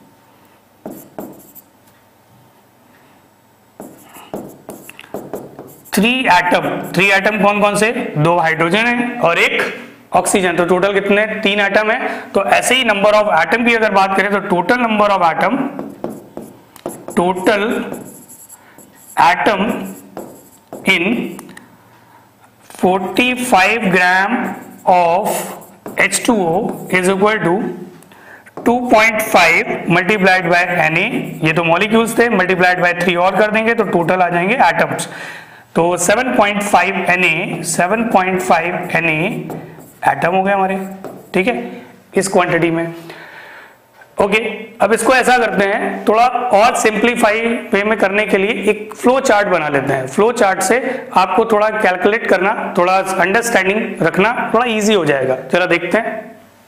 three atom. Three atom कौन कौन से? दो हाइड्रोजन है और एक ऑक्सीजन, तो टोटल कितने? तीन एटम है। तो ऐसे ही नंबर ऑफ एटम की अगर बात करें तो total number of atom total atom in forty five gram of H two O is equal to two point five multiplied by N A, ये तो मॉलिक्यूल्स थे, मल्टीप्लाइड बाय थ्री और कर देंगे तो टोटल आ जाएंगे एटम्स। तो seven point five N A, seven point five N A atom हो गए हमारे, ठीक है, इस क्वांटिटी में। ओके okay, अब इसको ऐसा करते हैं, थोड़ा और सिंप्लीफाई वे में करने के लिए एक फ्लो चार्ट बना लेते हैं। फ्लो चार्ट से आपको थोड़ा कैलकुलेट करना, थोड़ा अंडरस्टैंडिंग रखना थोड़ा इजी हो जाएगा। जरा देखते हैं।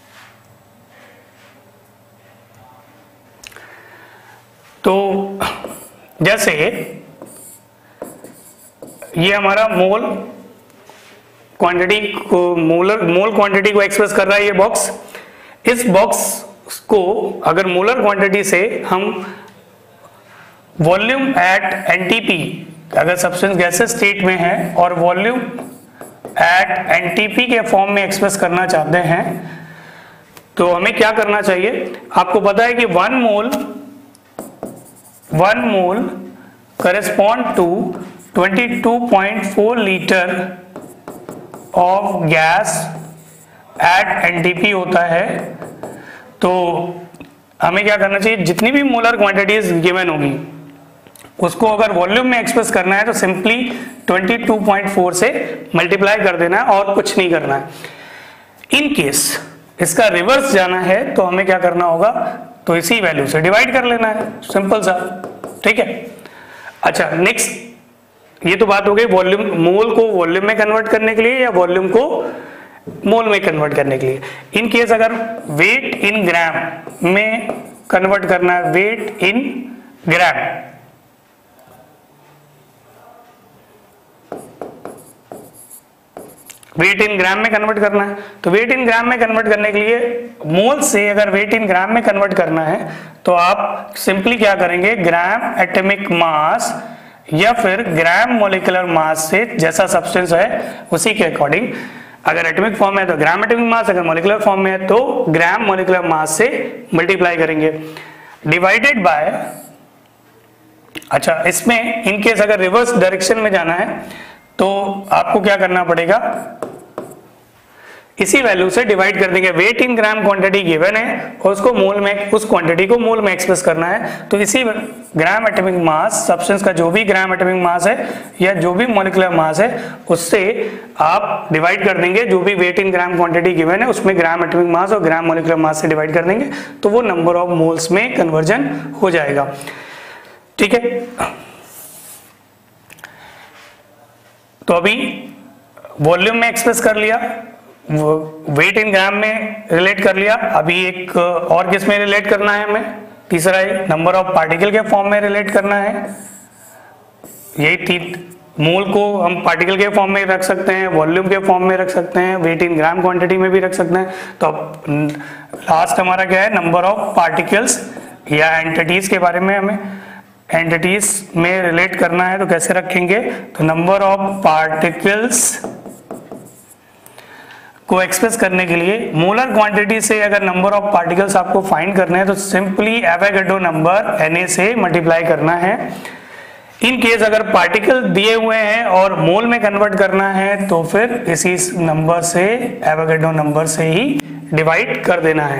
तो जैसे ये हमारा मोल क्वांटिटी को मोलर मोल क्वांटिटी को एक्सप्रेस कर रहा है ये बॉक्स। इस बॉक्स को अगर मोलर क्वांटिटी से हम वॉल्यूम एट एनटीपी, अगर सब्सटेंस गैसेस स्टेट में है और वॉल्यूम एट एनटीपी के फॉर्म में एक्सप्रेस करना चाहते हैं तो हमें क्या करना चाहिए? आपको पता है कि one mole one mole correspond to twenty two point four litre of gas at NTP होता है। तो हमें क्या करना चाहिए? जितनी भी मोलर क्वांटिटीज गिवन होगी उसको अगर वॉल्यूम में एक्सप्रेस करना है तो simply twenty two point four से मल्टीप्लाई कर देना है और कुछ नहीं करना है। इन केस इसका रिवर्स जाना है तो हमें क्या करना होगा? तो इसी वैल्यू से डिवाइड कर लेना है, सिंपल सा, ठीक है। अच्छा नेक्स्ट, ये तो बात हो गई वॉल्यूम, मोल को वॉल्यूम में कन्वर्ट करने के लिए या वॉल्यूम को मोल में कन्वर्ट करने के लिए। इन केस अगर वेट इन ग्राम में कन्वर्ट करना है, weight in gram, wait in gram में कन्वर्ट करना है तो वेट इन ग्राम में कन्वर्ट करने के लिए मोल से अगर वेट इन ग्राम में कन्वर्ट करना है तो आप सिंपली क्या करेंगे? ग्राम एटॉमिक मास या फिर ग्राम मॉलिक्यूलर मास से, जैसा सब्सटेंस है उसी के अकॉर्डिंग, अगर एटॉमिक फॉर्म में है तो ग्राम एटॉमिक मास, अगर मॉलिक्यूलर फॉर्म में है तो ग्राम मॉलिक्यूलर मास से मल्टीप्लाई करेंगे, डिवाइडेड बाय। अच्छा इसमें इन केस अगर रिवर्स डायरेक्शन में जाना है तो आपको क्या करना पड़ेगा? इसी वैल्यू से डिवाइड कर देंगे। Weight in gram quantity given है और उसको मोल में, उस क्वांटिटी को मोल में एक्सप्रेस करना है तो इसी ग्राम एटॉमिक मास, सब्सटेंस का जो भी ग्राम एटॉमिक मास है या जो भी मॉलिक्यूलर मास है उससे आप डिवाइड कर देंगे। जो भी weight in gram quantity given है उसमें ग्राम एटॉमिक मास और ग्राम मॉलिक्यूलर मास से डिवाइड कर देंगे तो वो नंबर ऑफ मोल्स में कन्वर्जन हो जाएगा, ठीक है। तो अभी वॉल्यूम में एक्सप्रेस कर लिया, वेट इन ग्राम में रिलेट कर लिया। अभी एक और किस में रिलेट करना है हमें? तीसरा है नंबर ऑफ पार्टिकल के फॉर्म में रिलेट करना है। यही तीन, मोल को हम पार्टिकल के फॉर्म में रख सकते हैं, वॉल्यूम के फॉर्म में रख सकते हैं, वेट इन ग्राम क्वांटिटी में भी रख सकते हैं। तो अब लास्ट हमारा क्या है? नंबर ऑफ पार्टिकल्स या एंटिटीज के बारे में हमें एंटिटीज में रिलेट करना है तो कैसे रखेंगे? तो नंबर ऑफ पार्टिकल्स को एक्सप्रेस करने के लिए मोलर क्वांटिटी से अगर नंबर ऑफ पार्टिकल्स आपको फाइंड करने हैं तो सिंपली एवोगाड्रो नंबर Na से मल्टीप्लाई करना है। इन केस अगर पार्टिकल दिए हुए हैं और मोल में कन्वर्ट करना है तो फिर इसी नंबर से, एवोगाड्रो नंबर से ही डिवाइड कर देना है,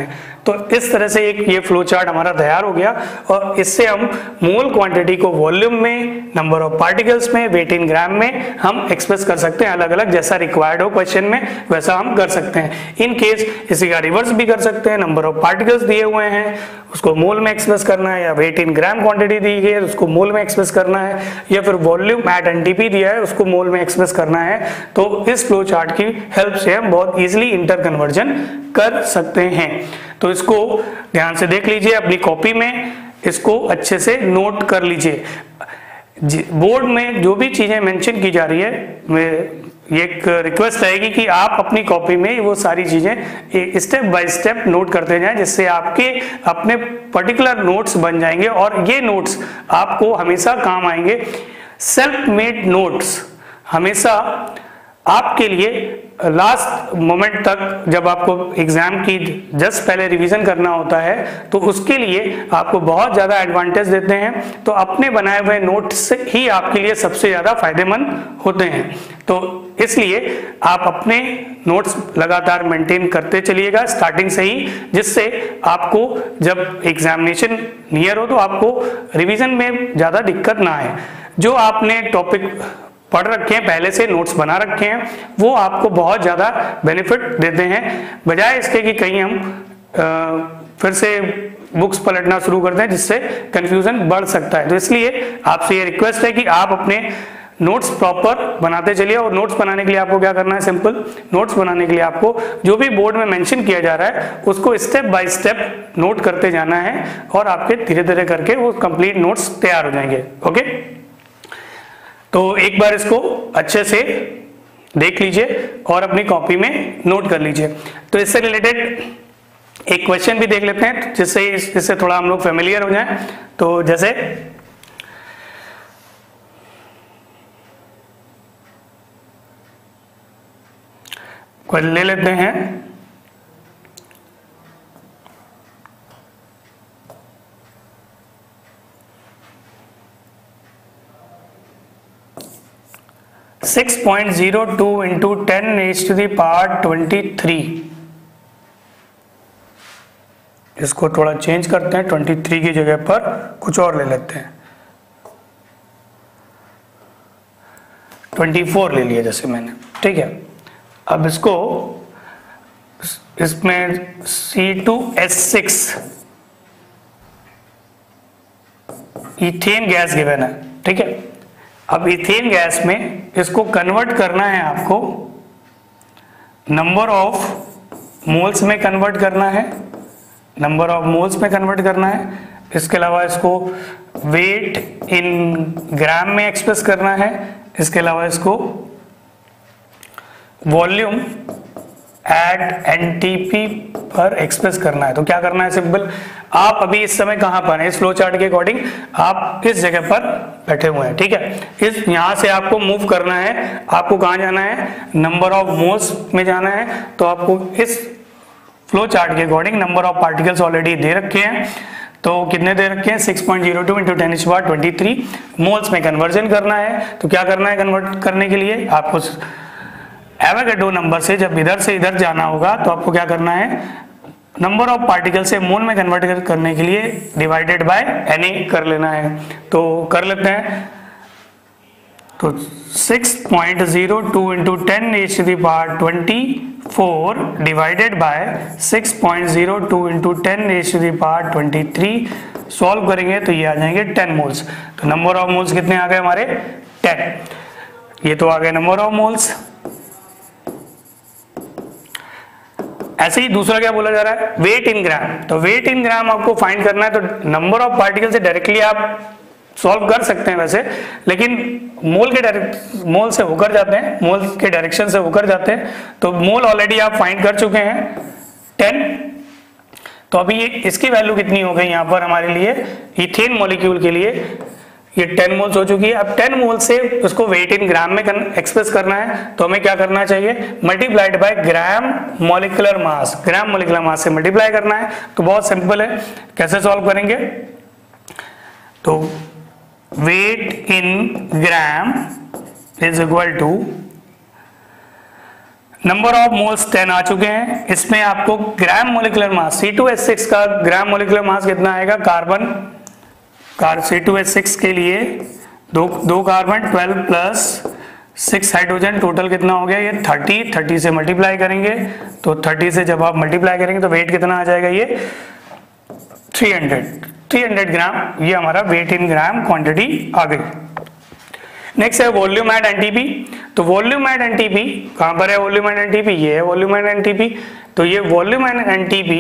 तो इस तरह से एक ये फ्लो चार्ट हमारा तैयार हो गया और इससे हम मोल क्वांटिटी को वॉल्यूम में, नंबर ऑफ पार्टिकल्स में, वेट इन ग्राम में हम एक्सप्रेस कर सकते हैं अलग अलग, जैसा रिक्वायर्ड हो क्वेश्चन में वैसा हम कर सकते हैं। इन केस इसी का रिवर्स भी कर सकते हैं, नंबर ऑफ पार्टिकल्स दिए हुए हैं उसको मोल में एक्सप्रेस करना है, या वेट इन ग्राम क्वांटिटी दी गई है उसको मोल में एक्सप्रेस करना है, या फिर वॉल्यूम एट एनटीपी दिया है उसको मोल में एक्सप्रेस करना है। तो इस फ्लो चार्ट की हेल्प से हम बहुत इजीली इंटर कन्वर्जन कर सकते हैं। तो इसको ध्यान से देख लीजिए अपनी कॉपी में, इसको अच्छे से नोट कर लीजिए। बोर्ड में जो भी चीजें मेंशन की जा रही है, ये एक रिक्वेस्ट रहेगी कि आप अपनी कॉपी में वो सारी चीजें स्टेप बाय स्टेप नोट करते जाएं, जिससे आपके अपने पर्टिकुलर नोट्स बन जाएंगे और ये नोट्स आपको हमेशा काम आएंगे। सेल्फ मेड नोट्स हमेशा आपके लिए लास्ट मोमेंट तक, जब आपको एग्जाम की जस्ट पहले रिवीजन करना होता है तो उसके लिए आपको बहुत ज्यादा एडवांटेज देते हैं। तो अपने बनाए हुए नोट्स ही आपके लिए सबसे ज्यादा फायदेमंद होते हैं। तो इसलिए आप अपने नोट्स लगातार मेंटेन करते चलिएगा स्टार्टिंग से ही, जिससे आपको जब एग्जामिनेशन नियर हो तो आपको रिवीजन में ज्यादा दिक्कत ना आए। जो आपने टॉपिक पढ़ रखे हैं, पहले से नोट्स बना रखे हैं, वो आपको बहुत ज्यादा बेनिफिट देते हैं, बजाय इसके कि कहीं हम आ, फिर से बुक्स पलटना शुरू कर दें, जिससे कंफ्यूजन बढ़ सकता है। तो इसलिए आपसे ये रिक्वेस्ट है कि आप अपने नोट्स प्रॉपर बनाते चलिए। और नोट्स बनाने के लिए आपको क्या करना है, सिंपल नोट्स बनाने के लिए आपको जो भी बोर्ड में मेंशन किया जा रहा है उसको स्टेप बाय स्टेप नोट करते जाना है और आपके धीरे धीरे करके वो कंप्लीट नोट्स तैयार हो जाएंगे। ओके, तो एक बार इसको अच्छे से देख लीजिए और अपनी कॉपी में नोट कर लीजिए। तो इससे रिलेटेड एक क्वेश्चन भी देख लेते हैं, जिससे इससे थोड़ा हम लोग फेमिलियर हो जाएं। तो जैसे ले लेते हैं six point zero two into ten raise to the power twenty three. इसको थोड़ा चेंज करते हैं, ट्वेंटी थ्री की जगह पर कुछ और ले लेते हैं, ट्वेंटी फोर ले लिया जैसे मैंने, ठीक है। अब इसको इसमें C two H six ethane gas given है, ठीक है। अब इथेन गैस में इसको कन्वर्ट करना है आपको, नंबर ऑफ मोल्स में कन्वर्ट करना है, नंबर ऑफ मोल्स में कन्वर्ट करना है। इसके अलावा इसको वेट इन ग्राम में एक्सप्रेस करना है। इसके अलावा इसको वॉल्यूम एट एनटीपी पर एक्सप्रेस करना है। तो क्या करना है, सिंपल, आप अभी इस समय कहां पर हैं, इस फ्लो चार्ट के अकॉर्डिंग आप इस जगह पर बैठे हुए हैं, ठीक है। इस यहां से आपको मूव करना है, आपको कहां जाना है, नंबर ऑफ मोल्स में जाना है। तो आपको इस फ्लो चार्ट के according number of particles already दे रखे हैं। तो कितने दे रखे हैं, six point zero two into ten to the power twenty three moles में कन्वर्जन करना है। तो क्या करना है, कन्वर्ट करने के लिए आपको एवोगैड्रो नंबर से जब इधर से इधर जाना होगा तो आपको क्या करना है, नंबर ऑफ पार्टिकल से मोल में कन्वर्ट करने के लिए डिवाइडेड बाय एन कर लेना है। तो कर लेते हैं। तो six point zero two into ten raise to the power twenty four divided by six point zero two into ten raise to the power twenty three solve करेंगे तो ये आ जाएंगे टेन मोल्स। तो नंबर ऑफ मोल्स कितने आ गए हमारे, टेन। ये तो आ गए नंबर ऑफ मोल्स। ऐसे ही दूसरा क्या बोला जा रहा है, वेट इन ग्राम। तो वेट इन ग्राम आपको फाइंड करना है। तो नंबर ऑफ पार्टिकल से डायरेक्टली आप सॉल्व कर सकते हैं वैसे, लेकिन मोल के डायरेक्ट मोल से होकर जाते हैं, मोल के डायरेक्शन से होकर जाते हैं। तो मोल ऑलरेडी आप फाइंड कर चुके हैं टेन। तो अभी ये इसकी वैल्यू कितनी हो गई यहाँ पर हमारे लिए, इथेन मॉलिक्यूल के लिए ये टेन मोल्स हो चुकी है। अब टेन मोल से उसको वेट इन ग्राम में एक्सप्रेस करना है। तो हमें क्या करना चाहिए, multiplied by gram molecular mass, gram molecular mass से मल्टीप्लाई करना है। तो बहुत सिंपल है, कैसे सॉल्व करेंगे, तो weight in gram is equal to number of moles ten आ चुके हैं। इसमें आपको gram molecular mass C two H six का ग्राम मोलिकुलर मास कितना आएगा, कार्बन कार सी टू एच सिक्स के लिए दो दो carbon twelve plus six hydrogen, total कितना हो गया ये थर्टी। थर्टी से मल्टीप्लाई करेंगे तो थर्टी से जब आप मल्टीप्लाई करेंगे तो वेट कितना आ जाएगा, ये three hundred three hundred gram. ये हमारा वेट इन ग्राम क्वांटिटी आ गई। नेक्स्ट है वॉल्यूम एट एनटीपी। तो वॉल्यूम एट एनटीपी कहां पर है, वॉल्यूम एट एनटीपी ये है वॉल्यूम एट एनटीपी। तो ये वॉल्यूम एट एनटीपी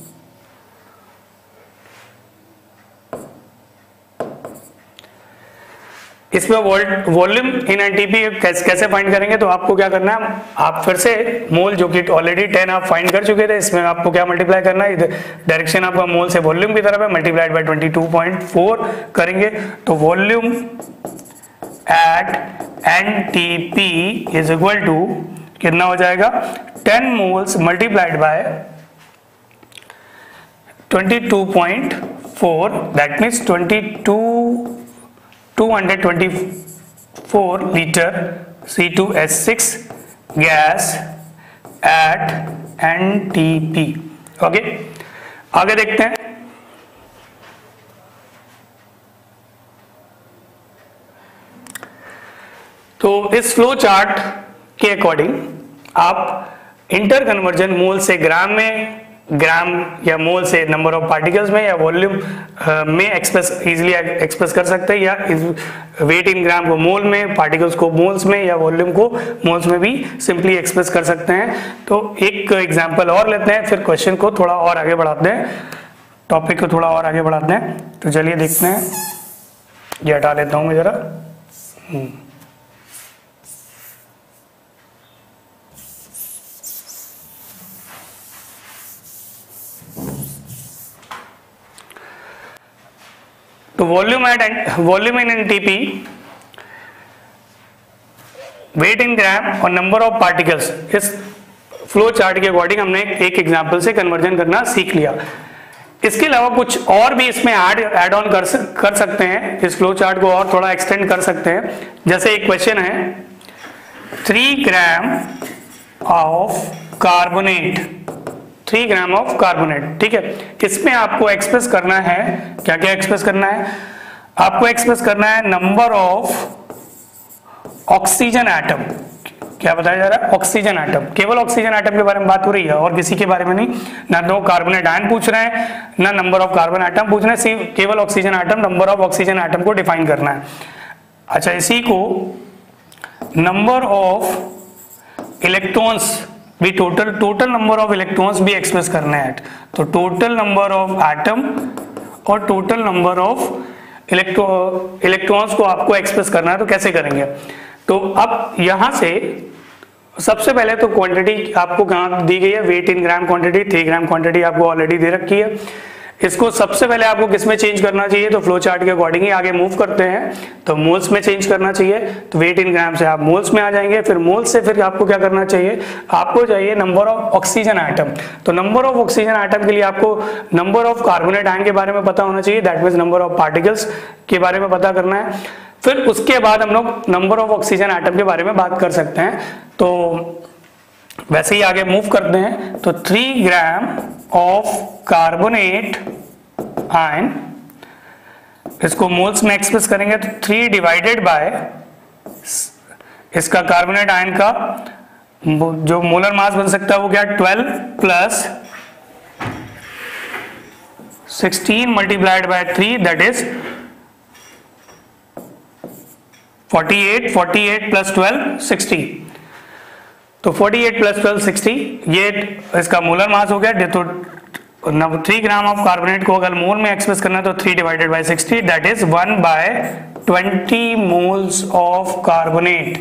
इसमें वॉल्यूम इन एनटीपी कैसे कैसे फाइंड करेंगे, तो आपको क्या करना है, आप फिर से मोल जो कि ऑलरेडी टेन आप फाइंड कर चुके थे, इसमें आपको क्या मल्टीप्लाई करना है, डायरेक्शन आपका मोल से वॉल्यूम की तरफ है, multiplied by twenty two point four करेंगे तो volume at NTP is equal to कितना हो जाएगा, ten moles multiplied by twenty two point four, that means twenty two two hundred twenty four litre C two H six gas at NTP. Okay, आगे देखते हैं। तो इस फ्लो चार्ट के अकॉर्डिंग आप इंटर कन्वर्जन मोल से ग्राम में, ग्राम या मोल से नंबर ऑफ पार्टिकल्स में या वॉल्यूम में एक्सप्रेस इजीली एक्सप्रेस कर सकते हैं, या वेट इन ग्राम को मोल में, पार्टिकल्स को मोल्स में या वॉल्यूम को मोल्स में भी सिंपली एक्सप्रेस कर सकते हैं। तो एक एग्जांपल और लेते हैं, फिर क्वेश्चन को थोड़ा और आगे बढ़ाते हैं, टॉपिक को थोड़ा और आगे बढ़ाते हैं। तो चलिए देखते हैं, ये हटा लेता हूं मैं जरा। तो volume at volume in NTP, weight in gram और नंबर ऑफ पार्टिकल्स, इस फ्लो चार्ट के अकॉर्डिंग हमने एक एग्जांपल से कन्वर्जन करना सीख लिया। इसके अलावा कुछ और भी इसमें ऐड ऐड ऑन कर कर सकते हैं, इस फ्लो चार्ट को और थोड़ा एक्सटेंड कर सकते हैं। जैसे एक क्वेश्चन है, three gram of carbonate, three gram of carbonate, ठीक है। इसमें आपको एक्सप्रेस करना है, क्या क्या एक्सप्रेस करना है, आपको एक्सप्रेस करना है नंबर ऑफ ऑक्सीजन एटम। क्या बताया जा रहा है, ऑक्सीजन एटम, केवल ऑक्सीजन एटम के बारे में बात हो रही है और किसी के बारे में नहीं, ना तो कार्बोनेट आयन पूछ रहे हैं, ना नंबर ऑफ कार्बन एटम पूछ रहे हैं, केवल oxygen atom, number of oxygen atom को डिफाइन करना है। अच्छा, इसी को नंबर ऑफ इलेक्ट्रॉन्स भी, total total number of electrons भी एक्सप्रेस करने हैं। तो टोटल नंबर ऑफ एटम और total number of electro electrons को आपको एक्सप्रेस करना है। तो कैसे करेंगे, तो अब यहां से सबसे पहले तो क्वांटिटी आपको कहां दी गई है, weight in gram quantity, three gram quantity आपको ऑलरेडी दे रखी है। इसको सबसे पहले आपको किस में चेंज करना चाहिए, तो फ्लो चार्ट के अकॉर्डिंग ही आगे मूव करते हैं, तो मोल्स में चेंज करना चाहिए। तो वेट इन ग्राम से आप मोल्स में आ जाएंगे, फिर मोल्स से फिर आपको क्या करना चाहिए, आपको चाहिए नंबर ऑफ ऑक्सीजन आइटम। तो नंबर ऑफ ऑक्सीजन आइटम के लिए आपको नंबर ऑफ कार्बोनेट आयन के बारे में पता होना चाहिए, that means number of particles के बारे में पता करना है। फिर उसके बाद हम लोग नंबर ऑफ ऑक्सीजन आइटम के बारे में बात कर सकते हैं। तो वैसे ही आगे मूव करते हैं। तो three gram of carbonate ion, इसको मोल्स में एक्सप्रेस करेंगे तो थ्री डिवाइडेड बाय इसका कार्बोनेट आयन का जो मोलर मास बन सकता है वो क्या, twelve plus sixteen multiplied by three, that is forty eight, forty eight plus twelve sixty. तो forty eight plus twelve sixty, ये इसका मोलर मास हो गया। तो थ्री ग्राम ऑफ कार्बोनेट को अगर मोल में एक्सप्रेस करना है तो three divided by sixty, that is one by twenty moles of carbonate,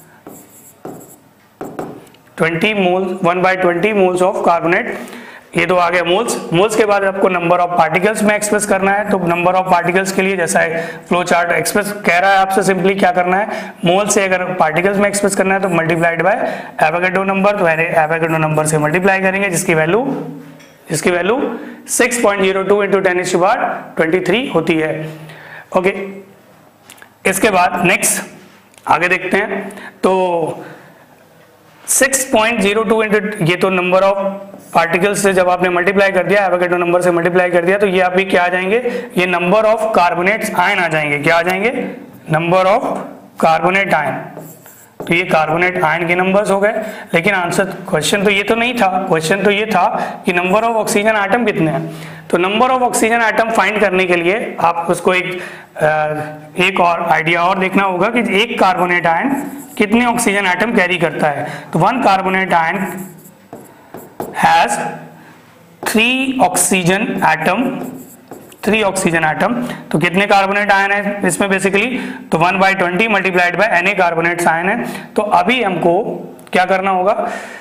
twenty mole one by twenty moles of carbonate. ये तो आ गया मोल्स। मोल्स के बाद आपको नंबर ऑफ पार्टिकल्स में एक्सप्रेस करना है। तो नंबर ऑफ पार्टिकल्स के लिए जैसा है फ्लो चार्ट एक्सप्रेस कह रहा है आपसे, सिंपली क्या करना है, मोल से अगर पार्टिकल्स में एक्सप्रेस करना है तो मल्टीप्लाइड बाय एवोगाड्रो नंबर, तो एवोगाड्रो नंबर से मल्टीप्लाई करेंगे जिसकी वैल्यू जिसकी value six point zero two into ten is to power twenty three होती है। ओके, इसके बाद नेक्स्ट आगे देखते हैं। तो six point zero two into, ये तो नंबर ऑफ पार्टिकल्स से जब आपने मल्टीप्लाई कर दिया, एवोगैड्रो नंबर से मल्टीप्लाई कर दिया, तो ये अभी क्या आ जाएंगे, ये नंबर ऑफ कार्बोनेट्स आयन आ जाएंगे। क्या आ जाएंगे, नंबर ऑफ कार्बोनेट आयन। तो ये कार्बोनेट आयन के नंबर्स हो गए। लेकिन आंसर क्वेश्चन तो ये तो नहीं था, क्वेश्चन तो ये था कि नंबर ऑफ ऑक्सीजन एटम कितने हैं। तो number of oxygen atom find करने के लिए आप उसको एक एक और आइडिया और देखना होगा कि एक कार्बोनेट आयन कितने ऑक्सीजन एटम कैरी करता है। तो one carbonate ion has three oxygen atom, three oxygen atom. तो कितने कार्बोनेट आयन है इसमें बेसिकली, तो one by twenty multiplied by N A carbonates ion है। तो अभी हमको क्या करना होगा,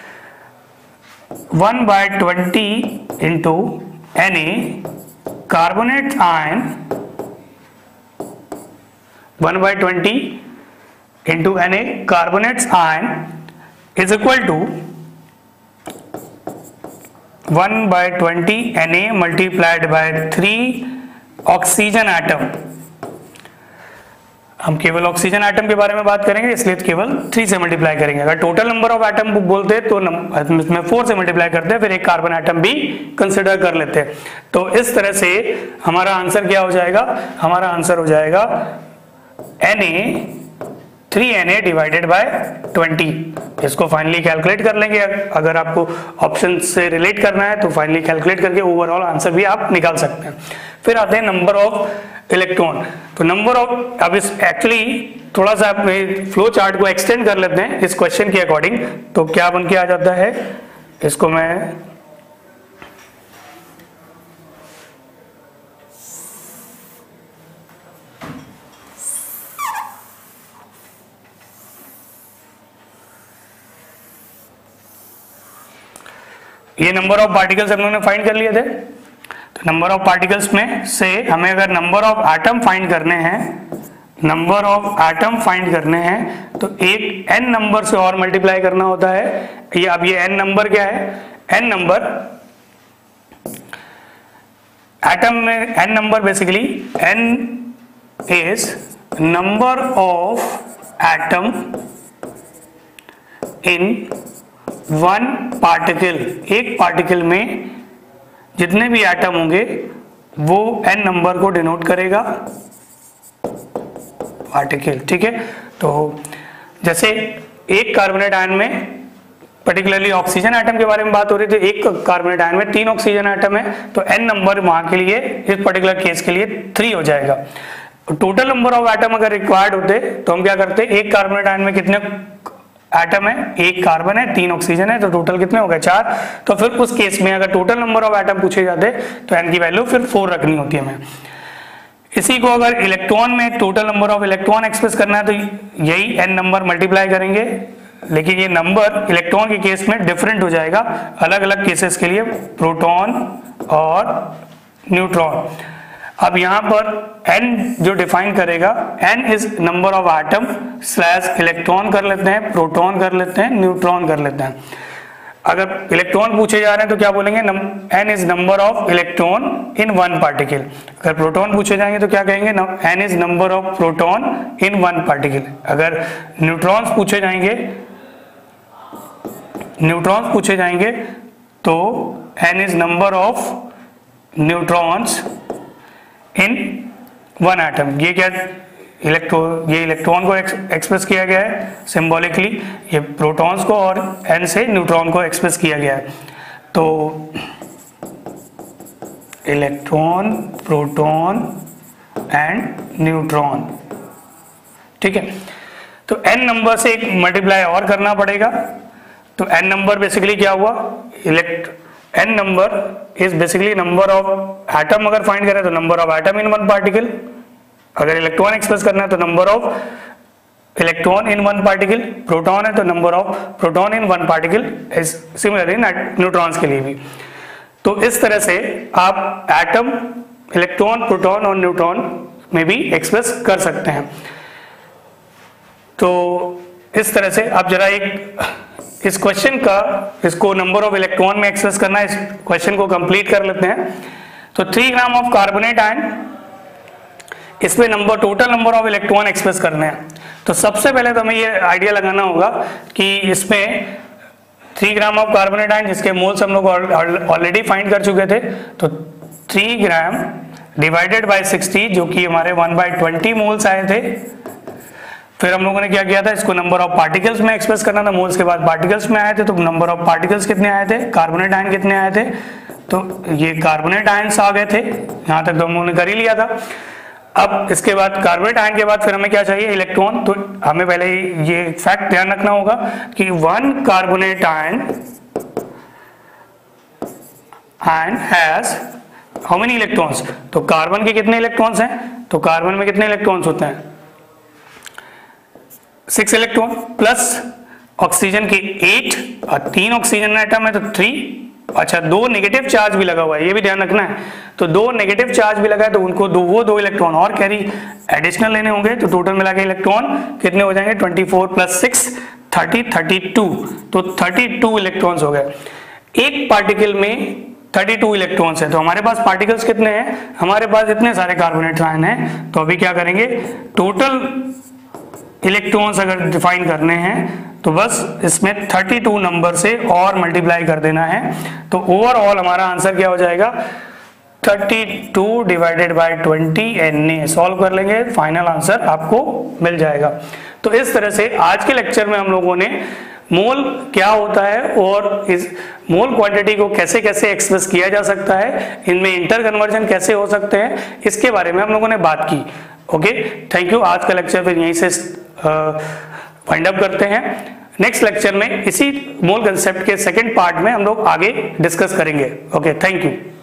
one by twenty into N A carbonate ion, one by twenty into N A carbonates ion is equal to one by twenty N A multiplied by three oxygen atom. हम केवल ऑक्सीजन एटम के बारे में बात करेंगे, इसलिए केवल थ्री से मल्टीप्लाई करेंगे। अगर टोटल नंबर ऑफ एटम बोलते हैं तो इसमें फोर से मल्टीप्लाई करते हैं, फिर एक कार्बन एटम भी कंसिडर कर लेते हैं। तो इस तरह से हमारा आंसर क्या हो जाएगा, हमारा आंसर हो जाएगा N A three N A divided by twenty. इसको फाइनली कैलकुलेट कर लेंगे। अगर आपको ऑप्शन से रिलेट करना है तो फाइनली कैलकुलेट करके ओवरऑल आंसर भी आप निकाल सकते हैं। फिर आते हैं नंबर ऑफ इलेक्ट्रॉन। तो नंबर ऑफ, अब इस एक्चुअली थोड़ा सा अपने फ्लो चार्ट को एक्सटेंड कर लेते हैं इस क्वेश्चन के अकॉर्डिंग। तो क्या बन के आ जाता है, इसको मैं ये नंबर ऑफ पार्टिकल्स हम लोगों ने फाइंड कर लिए थे। तो नंबर ऑफ पार्टिकल्स में से हमें अगर नंबर ऑफ एटम फाइंड करने हैं, नंबर ऑफ एटम फाइंड करने हैं तो एक n नंबर से और मल्टीप्लाई करना होता है। ये अब ये n नंबर क्या है, n नंबर एटम में n number basically n is number of atom in one particle. एक पार्टिकल में जितने भी एटम होंगे वो n नंबर को डिनोट करेगा, पार्टिकल, ठीक है। तो जैसे एक कार्बोनेट आयन में पर्टिकुलरली ऑक्सीजन एटम के बारे में बात हो रही थी, एक कार्बोनेट आयन में तीन ऑक्सीजन एटम है, तो n नंबर वहां के लिए, इस पर्टिकुलर केस के लिए थ्री हो जाएगा। टोटल नंबर ऑफ एटम अगर रिक्वायर्ड होते तो हम क्या करते, एक कार्बोनेट आयन में कितने एटम है, एक कार्बन है, तीन ऑक्सीजन है, तो टोटल कितने हो गए, चार। तो फिर उस केस में अगर टोटल नंबर ऑफ एटम पूछे जाते तो एन की वैल्यू फिर फोर रखनी होती है हमें। इसी को अगर इलेक्ट्रॉन में total number of electron express करना है तो यही एन नंबर मल्टीप्लाई करेंगे। लेकिन ये नंबर इलेक्ट्रॉन के केस में डिफरेंट हो जाएगा, अलग अलग केसेस के लिए, प्रोटॉन और न्यूट्रॉन। अब यहां पर n जो डिफाइन करेगा, n is number of atom slash electron कर लेते हैं, प्रोटॉन कर लेते हैं, न्यूट्रॉन कर लेते हैं। अगर इलेक्ट्रॉन पूछे जा रहे हैं तो क्या बोलेंगे, n is number of electron in one particle. अगर प्रोटॉन पूछे जाएंगे तो क्या कहेंगे, n is number of proton in one particle. अगर न्यूट्रॉन्स पूछे जाएंगे न्यूट्रॉन्स पूछे जाएंगे तो n is number of neutrons in one atom. ये क्या, इलेक्ट्रॉन, ये इलेक्ट्रॉन को एक्सप्रेस किया गया है सिंबॉलिकली, ये प्रोटॉन्स को, और n से न्यूट्रॉन को एक्सप्रेस किया गया है। तो इलेक्ट्रॉन, प्रोटॉन एंड न्यूट्रॉन, ठीक है। तो n नंबर से एक मल्टीप्लाई और करना पड़ेगा। तो n नंबर बेसिकली क्या हुआ, elect n number is basically number of atom. अगर फाइंड करें तो number of atom in one particle. अगर इलेक्ट्रॉन एक्सप्रेस करना है तो number of electron in one particle. Proton है तो number of proton in one particle. Similarly neutrons के लिए भी। तो इस तरह से आप एटम, इलेक्ट्रॉन, प्रोटॉन और न्यूट्रॉन में भी एक्सप्रेस कर सकते हैं। तो इस तरह से आप जरा एक इस क्वेश्चन का, इसको नंबर ऑफ इलेक्ट्रॉन में एक्सप्रेस करना है, इस क्वेश्चन को कंप्लीट कर लेते हैं। तो three gram of carbonate ion, इसमें number, total number of electron express करने हैं। तो सबसे पहले तो हमें ये आइडिया लगाना होगा कि इसमें three gram of carbonate ion, जिसके मोल्स हम लोग ऑलरेडी फाइंड कर चुके थे, तो three gram divided by sixty, जो कि हमारे वन बाय ट्वेंटी मोल्स आए थे। फिर हम लोगों ने क्या किया था, इसको नंबर ऑफ पार्टिकल्स में एक्सप्रेस करना था, मोल्स के बाद पार्टिकल्स में आए थे, तो नंबर ऑफ पार्टिकल्स कितने आए थे, कार्बोनेट आयन कितने आए थे, तो ये कार्बोनेट आयन्स आ गए थे। यहां तक तो हम लोगों ने कर ही लिया था। अब इसके बाद कार्बोनेट आयन के बाद फिर हमें क्या चाहिए, इलेक्ट्रॉन। तो हमें पहले ये फैक्ट ध्यान रखना होगा कि one carbonate ion ion has how many electrons, तो कार्बन के कितने इलेक्ट्रॉन्स हैं, तो कार्बन में कितने इलेक्ट्रॉन्स होते हैं, सिक्स इलेक्ट्रॉन, प्लस ऑक्सीजन के एट, और तीन ऑक्सीजन एटम है तो थ्री, अच्छा दो नेगेटिव चार्ज भी लगा हुआ है, ये भी ध्यान रखना है। तो दो नेगेटिव चार्ज भी लगा है, तो उनको दो वो दो इलेक्ट्रॉन और कैरी एडिशनल लेने होंगे, तो टोटल मिला के इलेक्ट्रॉन कितने हो जाएंगे, twenty four plus six thirty, thirty two, तो थर्टी टू इलेक्ट्रॉन्स हो गए। एक पार्टिकल में थर्टी टू इलेक्ट्रॉन्स है, तो हमारे पास पार्टिकल्स कितने हैं, हमारे पास इतने सारे कार्बोनेट आयन हैं। तो अभी क्या करेंगे, टोटल इलेक्ट्रॉन्स अगर डिफाइन करने हैं तो बस इसमें थर्टी टू नंबर से और मल्टीप्लाई कर देना है, तो ओवरऑल हमारा आंसर क्या हो जाएगा, thirty two divided by twenty N A. Solve कर लेंगे, फाइनल आंसर आपको मिल जाएगा। तो इस तरह से आज के लेक्चर में हम लोगों ने मोल क्या होता है और इस मोल क्वांटिटी को कैसे कैसे एक्सप्रेस किया जा सकता है, इनमें इंटर कन्वर्जन कैसे हो सकते हैं, इसके बारे में हम लोगों ने बात की। Okay, thank you. आज का लेक्चर फिर यहीं से वाइंड अप करते हैं। नेक्स्ट लेक्चर में इसी मोल कंसेप्ट के सेकंड पार्ट में हम लोग आगे डिस्कस करेंगे। Okay, thank you.